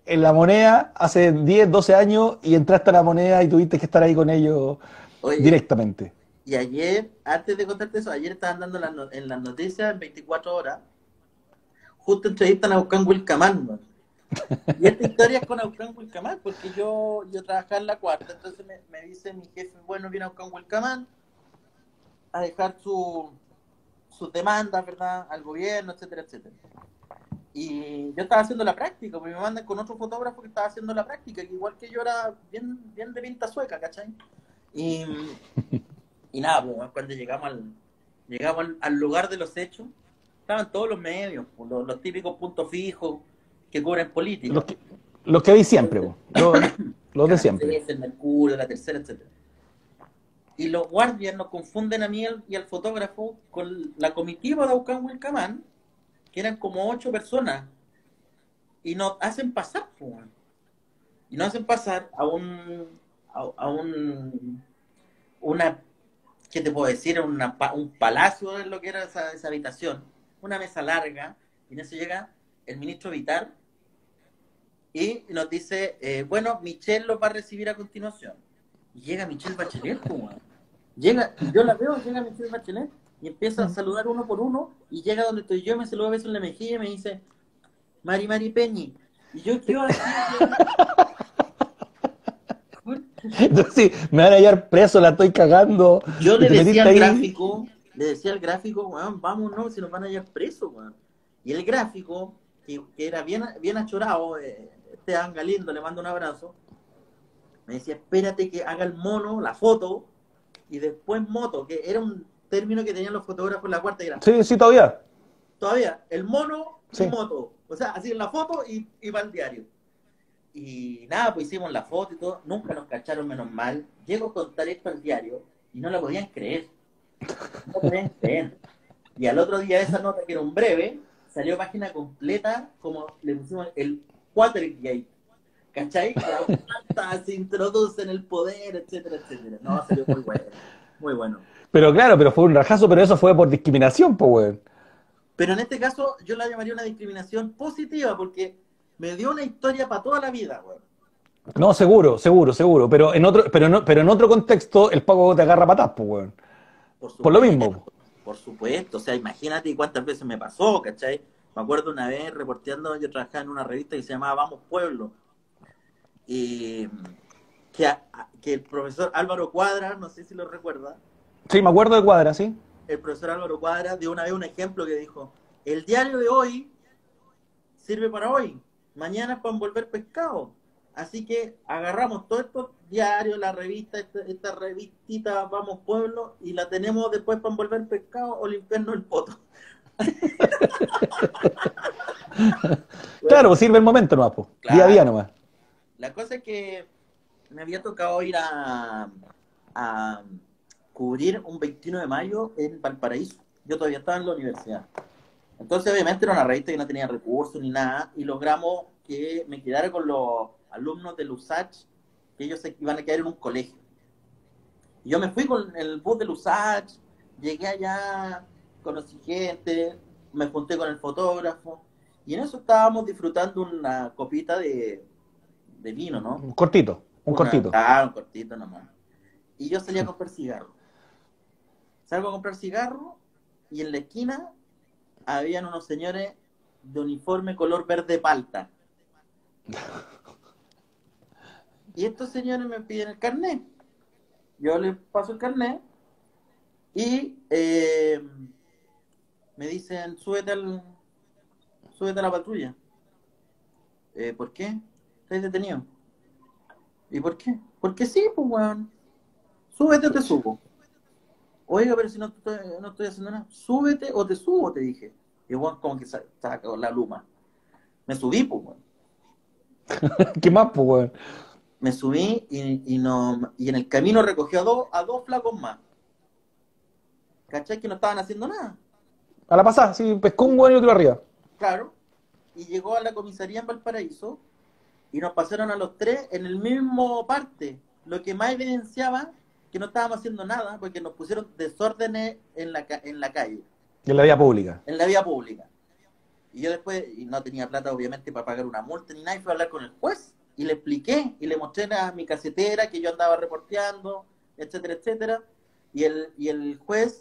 en La Moneda hace 10, 12 años y entraste a La Moneda y tuviste que estar ahí con ellos Oye, directamente. y ayer, antes de contarte eso, ayer estaban dando en las noticias en 24 horas, justo entrevistan a Aucán Wilcamán, ¿no? Y esta historia es con Aucán Wilcamán, porque yo trabajaba en la cuarta, entonces me dice mi jefe, bueno, viene Aucán Wilcamán a dejar sus demandas, ¿verdad?, al gobierno, etcétera, etcétera. Y yo estaba haciendo la práctica, porque me mandan con otro fotógrafo que estaba haciendo la práctica, que igual que yo era bien, bien de pinta sueca, ¿cachai? Y, y nada, pues cuando llegamos al lugar de los hechos, estaban todos los medios, pues, los típicos puntos fijos que cubren Los política. que, los que vi siempre, po. Los de Canal siempre. 13, el Mercurio, la Tercera, etcétera. Y los guardias nos confunden a mí y al fotógrafo con la comitiva de Aucán Wilcamán, que eran como 8 personas, y nos hacen pasar, pues, y nos hacen pasar a una, ¿qué te puedo decir? Un palacio es lo que era esa habitación, una mesa larga, y en eso llega el ministro Vitar y nos dice, bueno, Michelle los va a recibir a continuación. Y llega Michelle Bachelet, pues, llega, yo la veo, llega Michelle Bachelet y empieza a saludar uno por uno y llega donde estoy yo, me saluda a besos en la mejilla y me dice, Mari Peñi. Y yo quedo así, Entonces, sí, me van a hallar preso, la estoy cagando. yo Y te metiste ahí. le decía al gráfico, weón, vámonos, si nos van a llevar presos, weón. Y el gráfico, que era bien, bien achorado, Esteban Galindo, le mando un abrazo, me decía, espérate que haga el mono, la foto, y después moto, que era un término que tenían los fotógrafos en la cuarta y era, Sí, sí, todavía. todavía, el mono y Sí. moto. O sea, así en la foto y para el diario. Y nada, pues hicimos la foto y todo, nunca nos cacharon, menos mal. Llego a contar esto al diario y no lo podían creer. No lo podían creer. Y al otro día esa nota, que era un breve, salió página completa, como le pusimos el Watergate. ¿Cachai? La planta se introduce en el poder, etcétera, etcétera. No, salió muy bueno. Muy bueno. Pero claro, pero fue un rajazo, pero eso fue por discriminación, pues, weón. Pero en este caso yo la llamaría una discriminación positiva porque me dio una historia para toda la vida, güey. No, seguro, seguro, seguro. Pero en otro, pero en otro contexto, el Paco te agarra patas, pues, weón. Por Por lo supuesto, mismo. por supuesto. O sea, imagínate cuántas veces me pasó, ¿cachai? Me acuerdo una vez reporteando, yo trabajaba en una revista que se llamaba Vamos Pueblo. Y que el profesor Álvaro Cuadra, no sé si lo recuerda, Sí, me acuerdo de Cuadra, ¿sí? el profesor Álvaro Cuadra dio una vez un ejemplo que dijo, el diario de hoy sirve para hoy, mañana es para envolver pescado. Así que agarramos todos estos diarios, la revista, esta revistita Vamos Pueblo, y la tenemos después para envolver pescado o limpiarnos el poto. Claro, Bueno, pues sirve el momento nomás, pues. Día a día claro. nomás. La cosa es que me había tocado ir a cubrir un 21 de mayo en Valparaíso. Yo todavía estaba en la universidad. Entonces, obviamente, era una revista que no tenía recursos ni nada, y logramos que me quedara con los alumnos del USACH, que ellos se iban a quedar en un colegio. Y yo me fui con el bus del USACH, llegué allá, conocí gente, me junté con el fotógrafo, y en eso estábamos disfrutando una copita de vino, ¿no? Un cortito, un cortito. Un cortito nomás. Y yo salí a comprar cigarros. Salgo a comprar cigarros, y en la esquina habían unos señores de uniforme color verde palta. Y estos señores me piden el carnet. Yo les paso el carnet y me dicen, súbete a la patrulla. ¿Por qué? ¿Estás detenido? ¿Y por qué? Porque sí, pues, weón. Súbete o te subo. Oiga, pero si no estoy haciendo nada. Súbete o te subo, te dije. Y weón, como que saca la luma. Me subí, pues, weón. ¿Qué más, pues, weón? Me subí y en el camino recogió a dos flacos más. ¿Cachai? Que no estaban haciendo nada. A la pasada, sí, pescó un weón y otro arriba. Claro. Y llegó a la comisaría en Valparaíso y nos pasaron a los tres en el mismo parte. Lo que más evidenciaba que no estábamos haciendo nada porque nos pusieron desórdenes en la calle, En la vía pública. en la vía pública. Y yo después y no tenía plata, obviamente, para pagar una multa ni nada, y fui a hablar con el juez. Y le expliqué, y le mostré a mi casetera que yo andaba reporteando, etcétera, etcétera. Y el juez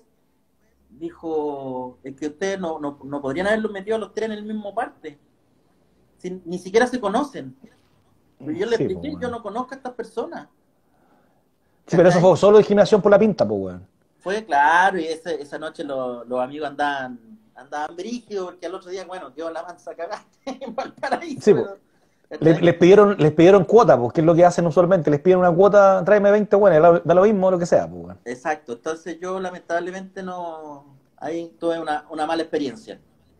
dijo, es que ustedes no podrían haberlos metido a los tres en el mismo parte. Ni siquiera se conocen. Pero yo le Sí, pues, expliqué, yo weón. no conozco a estas personas. Sí, pero eso ¿Cachai? fue solo discriminación por la pinta, pues, weón. Fue claro, y esa noche los amigos andaban brígidos, porque al otro día, bueno, quedó la mansa cagaste en Valparaíso, Sí, pues. pero, ¿cachai? Les pidieron cuota, pues, que es lo que hacen usualmente. Les piden una cuota, tráeme 20, bueno, da lo mismo, lo que sea, pues, weón. Exacto, entonces yo lamentablemente no, ahí tuve una mala experiencia.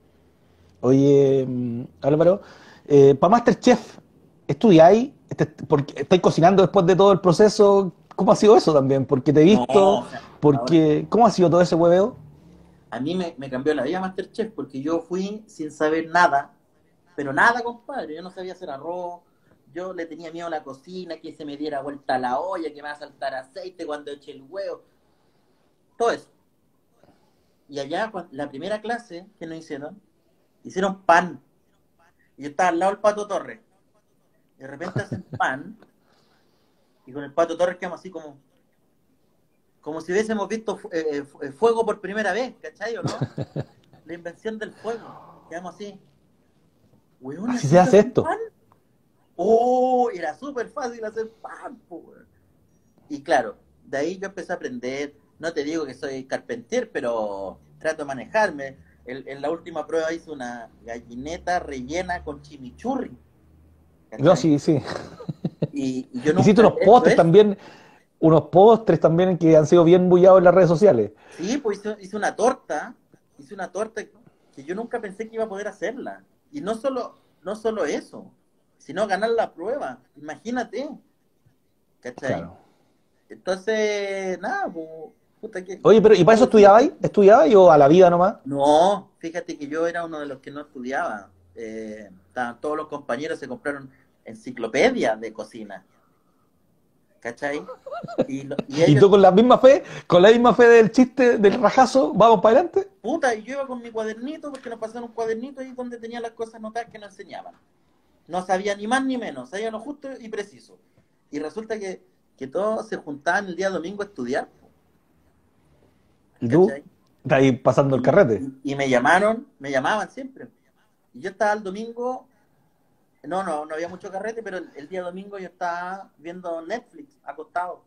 Oye, Álvaro, para Masterchef, ¿estudiáis? Porque estáis cocinando después de todo el proceso. ¿Cómo ha sido eso también? Porque te he No, visto, o sea, ahora, porque... ¿Cómo ha sido todo ese hueveo? a mí me cambió la vida Masterchef, porque yo fui sin saber nada, pero nada, compadre, yo no sabía hacer arroz, yo le tenía miedo a la cocina, que se me diera vuelta la olla, que me va a saltar aceite cuando eche el huevo, todo eso. Y allá, la primera clase que nos hicieron pan. Y yo estaba al lado del Pato Torres. De repente hacen pan, y con el Pato Torres quedamos así como si hubiésemos visto fuego por primera vez, ¿cachai o no? La invención del fuego. Quedamos así, weón, Así ¿así se se hace hace un esto. pan? Oh, era súper fácil hacer pan, po, weón. Y claro, de ahí yo empecé a aprender. No te digo que soy carpentier, pero trato de manejarme. En la última prueba hice una gallineta rellena con chimichurri, Yo ¿cachai? sí, sí. Y yo Hiciste nunca unos había hecho postres eso. también, unos postres también que han sido bien bullados en las redes sociales. Sí, pues hice una torta que yo nunca pensé que iba a poder hacerla. Y no solo eso, sino ganar la prueba. Imagínate, ¿cachai? Claro. Entonces, nada, pues, puta, Oye, pero ¿qué ¿y para puedo eso decirte? estudiabais? ¿Estudiabais o a la vida nomás? No, fíjate que yo era uno de los que no estudiaba. Todos los compañeros se compraron enciclopedias de cocina, ¿cachai? Y ¿Y ellos, tú con la misma fe del chiste, del rajazo, vamos para adelante? puta, y yo iba con mi cuadernito, porque nos pasaron un cuadernito ahí donde tenía las cosas anotadas que nos enseñaban. No sabía ni más ni menos, sabía lo justo y preciso. Y resulta que todos se juntaban el día domingo a estudiar, ¿Y tú? ¿cachai? Estás ahí pasando el Y, carrete. y me llamaban siempre. Y yo estaba el domingo, no había mucho carrete, pero el día domingo yo estaba viendo Netflix, acostado.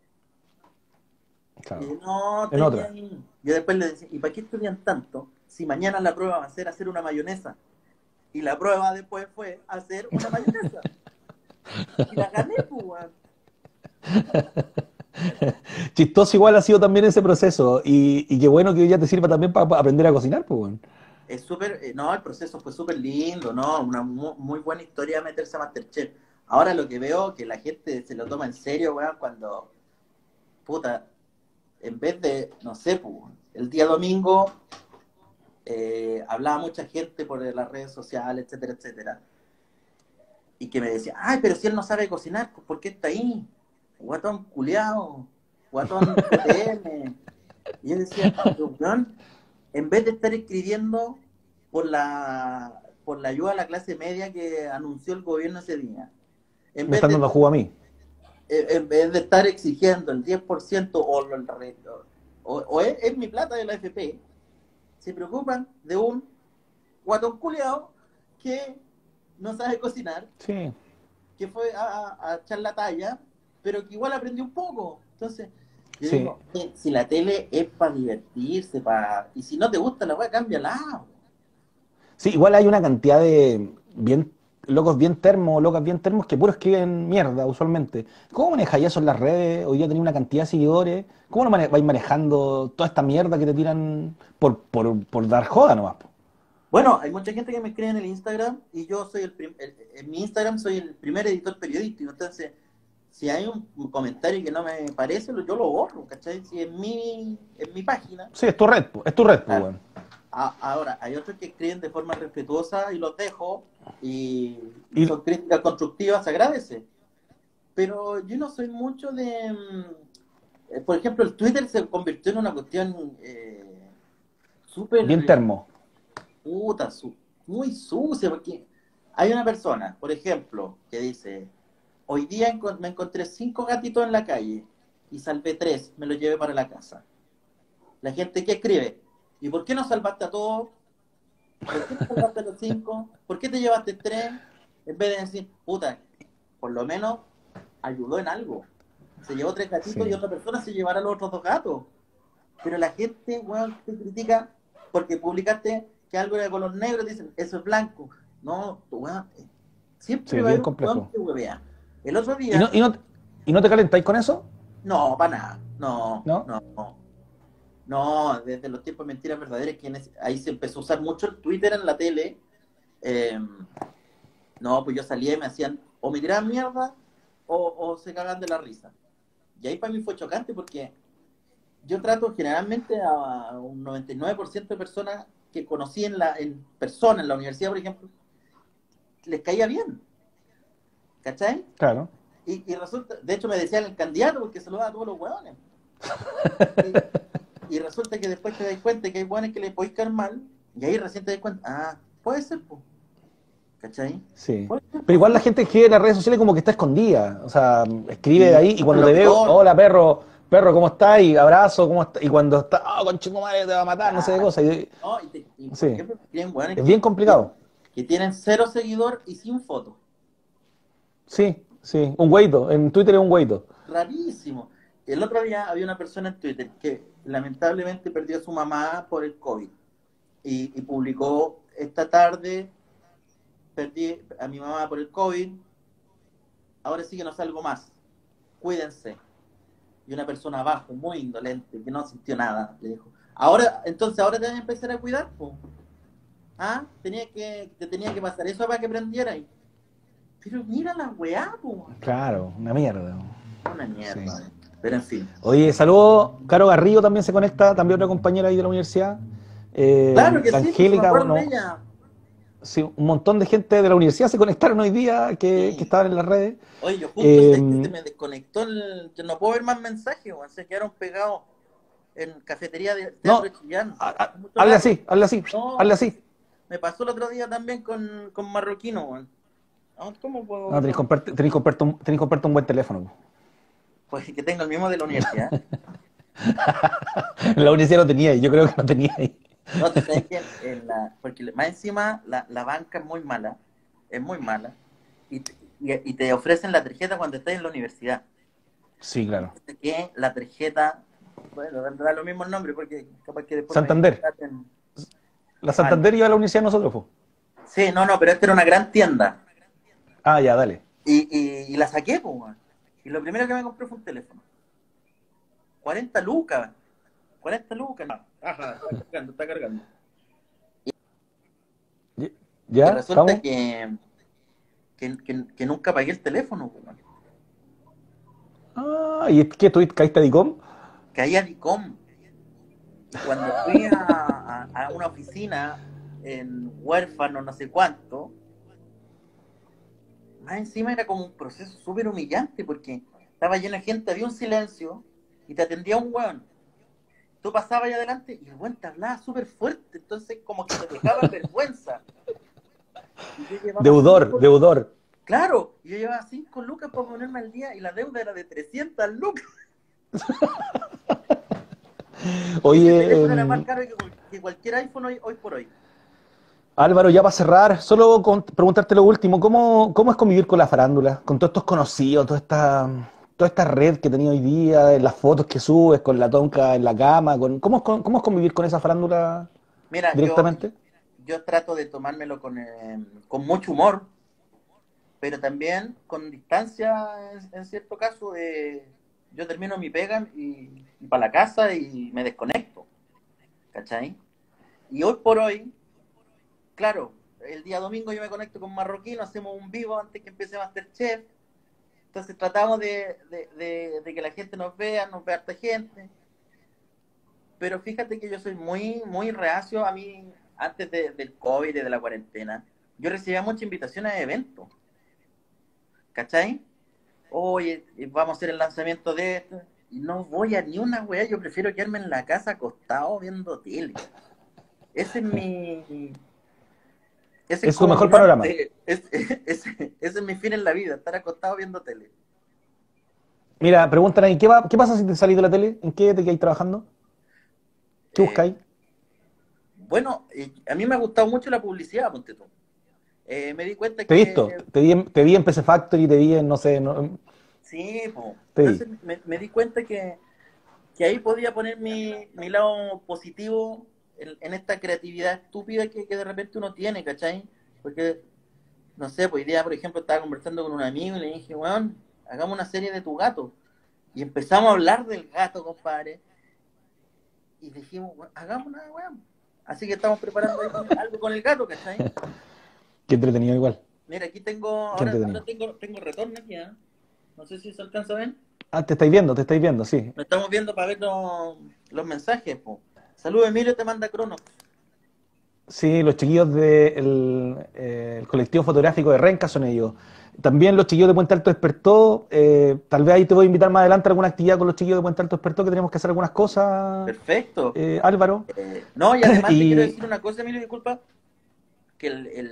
Y Claro. dije, no, En estoy otra. bien. Yo después le decía, ¿y para qué estudian tanto? Si mañana la prueba va a ser hacer una mayonesa. Y la prueba después fue hacer una mayonesa. Y la gané, pues, weón. Chistoso igual ha sido también ese proceso. Y qué bueno que hoy ya te sirva también para aprender a cocinar, pues, bueno. Es súper, no, el proceso fue súper lindo, ¿no? Una muy buena historia meterse a Masterchef. Ahora lo que veo que la gente se lo toma en serio, weón, cuando, puta, en vez de, no sé, pues, el día domingo hablaba mucha gente por las redes sociales, etcétera, etcétera, y que me decía, ay, pero si él no sabe cocinar, pues, ¿por qué está ahí? Guatón culiao, guatón GTM. Y yo decía, pero, weón, en vez de estar escribiendo por la ayuda a la clase media que anunció el gobierno ese día, en Me vez están de, dando jugo a mí. en vez de estar exigiendo el 10% o el resto, o es mi plata de la FP, se preocupan de un guatón culiao que no sabe cocinar, Sí. que fue a echar la talla, pero que igual aprendió un poco. Entonces, yo Sí. digo, si la tele es para divertirse, y si no te gusta la weá, cámbiala. Sí, igual hay una cantidad de bien locos bien termos, locas bien termos que puro escriben mierda usualmente. ¿Cómo manejáis eso en las redes? Hoy día tenéis una cantidad de seguidores. ¿Cómo lo vais manejando toda esta mierda que te tiran por dar joda nomás, po? Bueno, hay mucha gente que me escribe en el Instagram y yo soy en mi Instagram soy el primer editor periodístico. Entonces, si hay un comentario que no me parece, yo lo borro, ¿cachai? Si en mi página. Sí, es tu red, pues, Claro. weón. Ahora, hay otros que escriben de forma respetuosa y los dejo y Y, son críticas constructivas, se agradece. Pero yo no soy mucho de... por ejemplo, el Twitter se convirtió en una cuestión bien súper termo. puta, muy sucia, porque hay una persona, por ejemplo, que dice, hoy día me encontré 5 gatitos en la calle y salvé 3, me los llevé para la casa. La gente que escribe, ¿y por qué no salvaste a todos? ¿Por qué no salvaste a los 5? ¿Por qué te llevaste 3? En vez de decir, puta, por lo menos ayudó en algo. Se llevó 3 gatitos y Sí. otra persona se llevará los otros 2 gatos. Pero la gente, weón, te critica porque publicaste que algo era de color negro y dicen, eso es blanco. No, weón, siempre Sí, va a bien haber un weón complejo. que huevea. El otro ¿Y no, día, y no, y no te calentáis con eso? no, para nada. No, ¿No? no, no. No, desde los tiempos de mentiras verdaderas, ahí se empezó a usar mucho el Twitter en la tele. eh, no, pues yo salía y me hacían, o me tiraban mierda, o se cagan de la risa. Y ahí para mí fue chocante porque yo trato generalmente a un 99% de personas que conocí en persona, en la universidad, por ejemplo, les caía bien, ¿cachai? Claro. Y resulta, de hecho me decían el candidato porque saludaba a todos los hueones. Y, y resulta que después te das cuenta que hay hueones que le podéis caer mal, y ahí recién te das cuenta, puede ser, pues, ¿cachai? Sí. Puede ser, Pero pues igual la sí. gente escribe en las redes sociales como que está escondida. O sea, escribe de Y ahí y con cuando lo te veo, peor, hola perro, perro, ¿cómo estás? Y abrazo, ¿cómo estás? Y cuando está, oh, conchito madre, te va a matar, no sé qué claro, cosa. ¿no? Y por Sí, ejemplo, tienen hueones es bien complicado. que tienen 0 seguidor y sin foto. Sí, sí, un güeyito. En Twitter es un güeyito. Rarísimo. El otro día había una persona en Twitter que lamentablemente perdió a su mamá por el COVID y publicó esta tarde, perdí a mi mamá por el COVID, ahora sí que no salgo más, cuídense. Y una persona abajo, muy indolente, que no sintió nada, le dijo, ahora te vas a empezar a cuidar, po. Te tenía que pasar eso para que prendieras. Pero mira la weá, po. Claro, una mierda. Una Sí. mierda. Pero en fin. Oye, saludos. Caro Garrido también se conecta, también otra compañera ahí de la universidad. Claro que La sí, pues me Angélica, acuerdo de bueno, ella. sí, un montón de gente de la universidad se conectaron hoy día que Sí. estaban en las redes. Oye, yo justo sé que se Eh, me desconectó yo no puedo ver más mensajes, weón. Se quedaron pegados en cafetería de Teatro no, de Chillán. Mucho hazle rato. así, hazle así, hazle No, así. me pasó el otro día también con Marroquino, weón. ¿Cómo puedo No, verlo? tenés que comprarte un buen teléfono. Pues que tengo el mismo de la universidad. En la universidad no tenía, y yo creo que no tenía ahí. No, tú sabes que porque más encima la banca es muy mala, y te ofrecen la tarjeta cuando estás en la universidad. Sí, claro. Que la tarjeta, bueno, da lo mismo el nombre, porque capaz que después me Santander. traten La mal. Santander iba a la universidad de nosotros, pues. Sí, no, pero esta era una gran tienda. Ah, ya, dale. Y la saqué, pues, weón. Y lo primero que me compré fue un teléfono. 40 lucas. 40 lucas. Ajá, está cargando, está cargando. Y ¿Ya? resulta ¿Estamos? que nunca pagué el teléfono, pues, weón. Ah, ¿y es que tú caíste de ICOM? Caí a Dicom. Y cuando fui a una oficina en huérfano, no sé cuánto, más encima era como un proceso súper humillante porque estaba lleno de gente, había un silencio y te atendía un weón. Tú pasabas ahí adelante y el weón te hablaba súper fuerte, entonces como que te dejaba en vergüenza. Y yo llevaba Deudor, 5, deudor. claro, yo llevaba 5 lucas para ponerme al día y la deuda era de 300 lucas. Y ese Oye, teléfono era más caro que cualquier iPhone hoy por hoy. Álvaro, ya para cerrar, solo preguntarte lo último, ¿cómo es convivir con la farándula? Con todos estos conocidos, toda esta red que tenía hoy día, las fotos que subes con la tonca en la cama, ¿cómo es convivir con esa farándula Mira, directamente? yo trato de tomármelo con mucho humor, pero también con distancia en cierto caso. Yo termino mi pega y para la casa y me desconecto, ¿cachai? Y hoy por hoy, claro, el día domingo yo me conecto con Marroquino, hacemos un vivo antes que empiece Masterchef, entonces tratamos de que la gente nos vea harta gente, pero fíjate que yo soy muy, muy reacio. A mí, antes del COVID y de la cuarentena, yo recibía muchas invitaciones a eventos, ¿cachai? Oye, vamos a hacer el lanzamiento de esto. Y no voy a ni una weá, yo prefiero quedarme en la casa acostado viendo tele. Ese es mi... Ese Es es su como mejor mi panorama. ese es mi fin en la vida, estar acostado viendo tele. Mira, preguntan ahí, ¿qué pasa si te salís de la tele? ¿En qué te quedáis trabajando? ¿Qué Eh, buscáis? bueno, a mí me ha gustado mucho la publicidad, ponte tú. Me di cuenta Te he visto, que te vi en PC Factory, te vi en, no sé, no, sí, po. te vi. Entonces me di cuenta que ahí podía poner mi lado positivo en esta creatividad estúpida que de repente uno tiene, ¿cachai? Porque, no sé, pues hoy día, por ejemplo, estaba conversando con un amigo y le dije, weón, hagamos una serie de tu gato. Y empezamos a hablar del gato, compadre. Y dijimos, "Weón, hagamos una, weón". Así que estamos preparando ahí algo con el gato, ¿cachai? Qué entretenido igual, Mira, aquí tengo, qué ahora entretenido. tengo retorno aquí, ¿eh? No sé si se alcanza a ver. Ah, te estáis viendo, sí. Nos estamos viendo para ver los mensajes, po. Saludos, Emilio, te manda Cronos. Sí, los chiquillos del el colectivo fotográfico de Renca son ellos. También los chiquillos de Puente Alto Despertó. Tal vez ahí te voy a invitar más adelante a alguna actividad con los chiquillos de Puente Alto Despertó, que tenemos que hacer algunas cosas, Perfecto. Álvaro. No, y además te quiero Y decir una cosa, Emilio, disculpa, que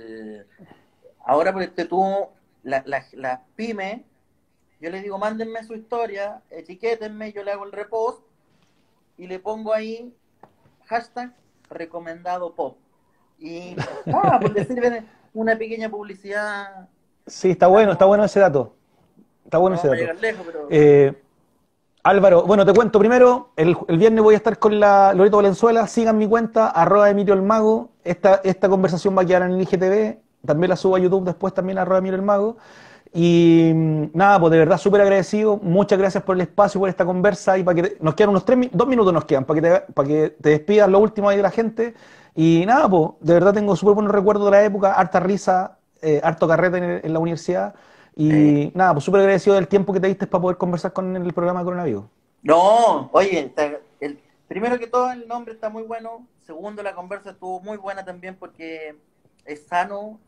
ahora por este tú, las pymes, yo les digo, mándenme su historia, etiquétenme, yo le hago el repost y le pongo ahí hashtag recomendado pop. Y nada, pues le sirve una pequeña publicidad. sí, está No, bueno ese dato. Está bueno no ese vamos a dato. llegar lejos, pero Eh, Álvaro, bueno, te cuento primero, el viernes voy a estar con la Loreto Valenzuela, sigan mi cuenta, @Emilio el Mago, esta conversación va a quedar en el IGTV, también la subo a YouTube después también @Emilio el Mago, y nada, pues de verdad súper agradecido, muchas gracias por el espacio, por esta conversa, y para que nos quedan unos 2 minutos nos quedan, para que te despidas lo último ahí de la gente, y nada, pues de verdad tengo súper buenos recuerdos de la época, harta risa, harto carrete en la universidad, eh, y nada, pues súper agradecido del tiempo que te diste para poder conversar con el programa de Coronavirus. no, oye, primero que todo el nombre está muy bueno, segundo la conversa estuvo muy buena también porque es sano,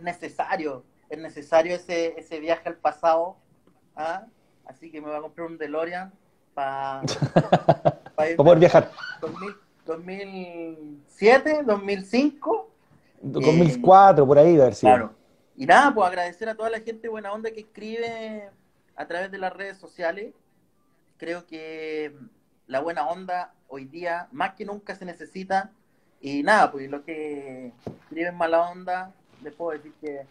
es necesario ese viaje al pasado, ¿ah? Así que me voy a comprar un DeLorean para Para irme poder al viajar. 2000, 2007, 2005. 2004, por ahí debe haber sido. Claro. Y nada, pues agradecer a toda la gente buena onda que escribe a través de las redes sociales. Creo que la buena onda hoy día más que nunca se necesita. Y nada, pues los que escriben mala onda, les puedo decir que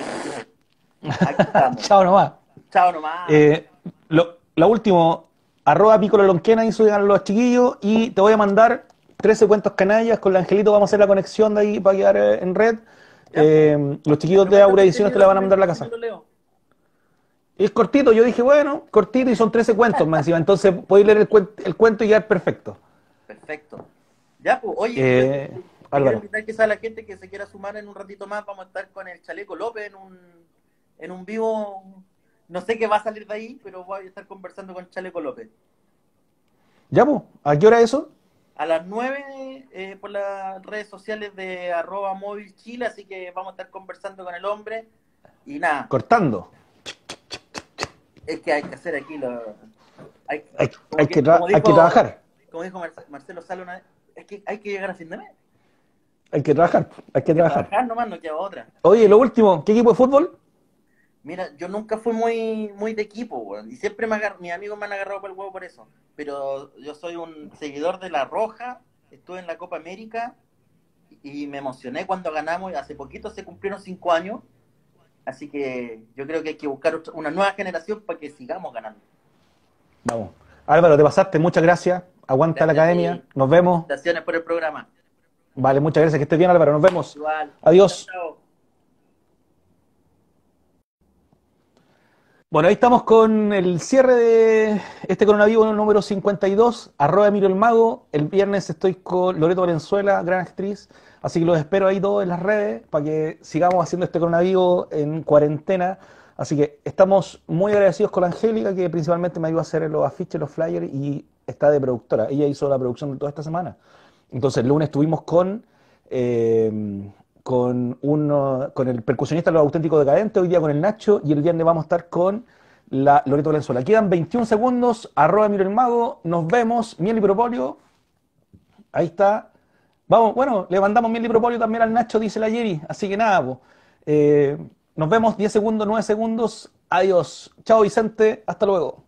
aquí estamos. Chao nomás. Chao nomás. La última, @Piccolo Lonquena, y suban los chiquillos, y te voy a mandar 13 cuentos canallas, con el Angelito vamos a hacer la conexión de ahí para quedar en red. Ya, pues. Los Me chiquillos de prometo Aura que este Ediciones te libro la van sí a mandar a la sí me casa. lo leo. Y es cortito, yo dije, bueno, cortito, y son 13 cuentos más encima, entonces podéis leer el cuento y quedar perfecto. Perfecto. Ya, pues, oye, y yo te quiero Álvaro. invitar quizá a la gente que se quiera sumar en un ratito más. Vamos a estar con el Chaleco López en un vivo. No sé qué va a salir de ahí, pero voy a estar conversando con Chaleco López. ¿Ya, pues? ¿A qué hora es eso? A las 9 por las redes sociales de @móvil Chile, así que vamos a estar conversando con el hombre. Y nada, Cortando. es que hay que hacer aquí lo. Hay, Hay, hay que dijo, trabajar. como dijo Marcelo Sala una vez, es que hay que llegar a fin de mes. Hay que trabajar. Hay que Hay que trabajar. trabajar nomás, no queda otra. Oye, lo último, ¿qué equipo de fútbol? Mira, yo nunca fui muy de equipo, weón. Y siempre mis amigos me han agarrado por el huevo por eso. Pero yo soy un seguidor de La Roja, estuve en la Copa América y me emocioné cuando ganamos. Hace poquito se cumplieron 5 años. Así que yo creo que hay que buscar una nueva generación para que sigamos ganando. Vamos. Álvaro, te pasaste, muchas gracias. Aguanta la Gracias a academia. ti. Nos vemos. Felicitaciones por el programa. Vale, muchas gracias. Que estés bien, Álvaro. Nos vemos. Igual. Chao, Adiós. chao. Bueno, ahí estamos con el cierre de este coronavirus número 52, @Emilio el Mago. El viernes estoy con Loreto Valenzuela, gran actriz. Así que los espero ahí todos en las redes para que sigamos haciendo este coronavirus en cuarentena. Así que estamos muy agradecidos con la Angélica, que principalmente me ayudó a hacer los afiches, los flyers, y está de productora. Ella hizo la producción de toda esta semana. Entonces el lunes estuvimos con el percusionista de Los Auténticos Decadentes, hoy día con el Nacho, y el viernes vamos a estar con la Loreto Valenzuela. Quedan 21 segundos, @Emilio el Mago, nos vemos, miel y propóleo, ahí está, Vamos, bueno, le mandamos 1000 lipropolio también al Nacho, dice la Yeri. Así que nada, pues. Nos vemos 10 segundos, 9 segundos. Adiós. Chao, Vicente. Hasta luego.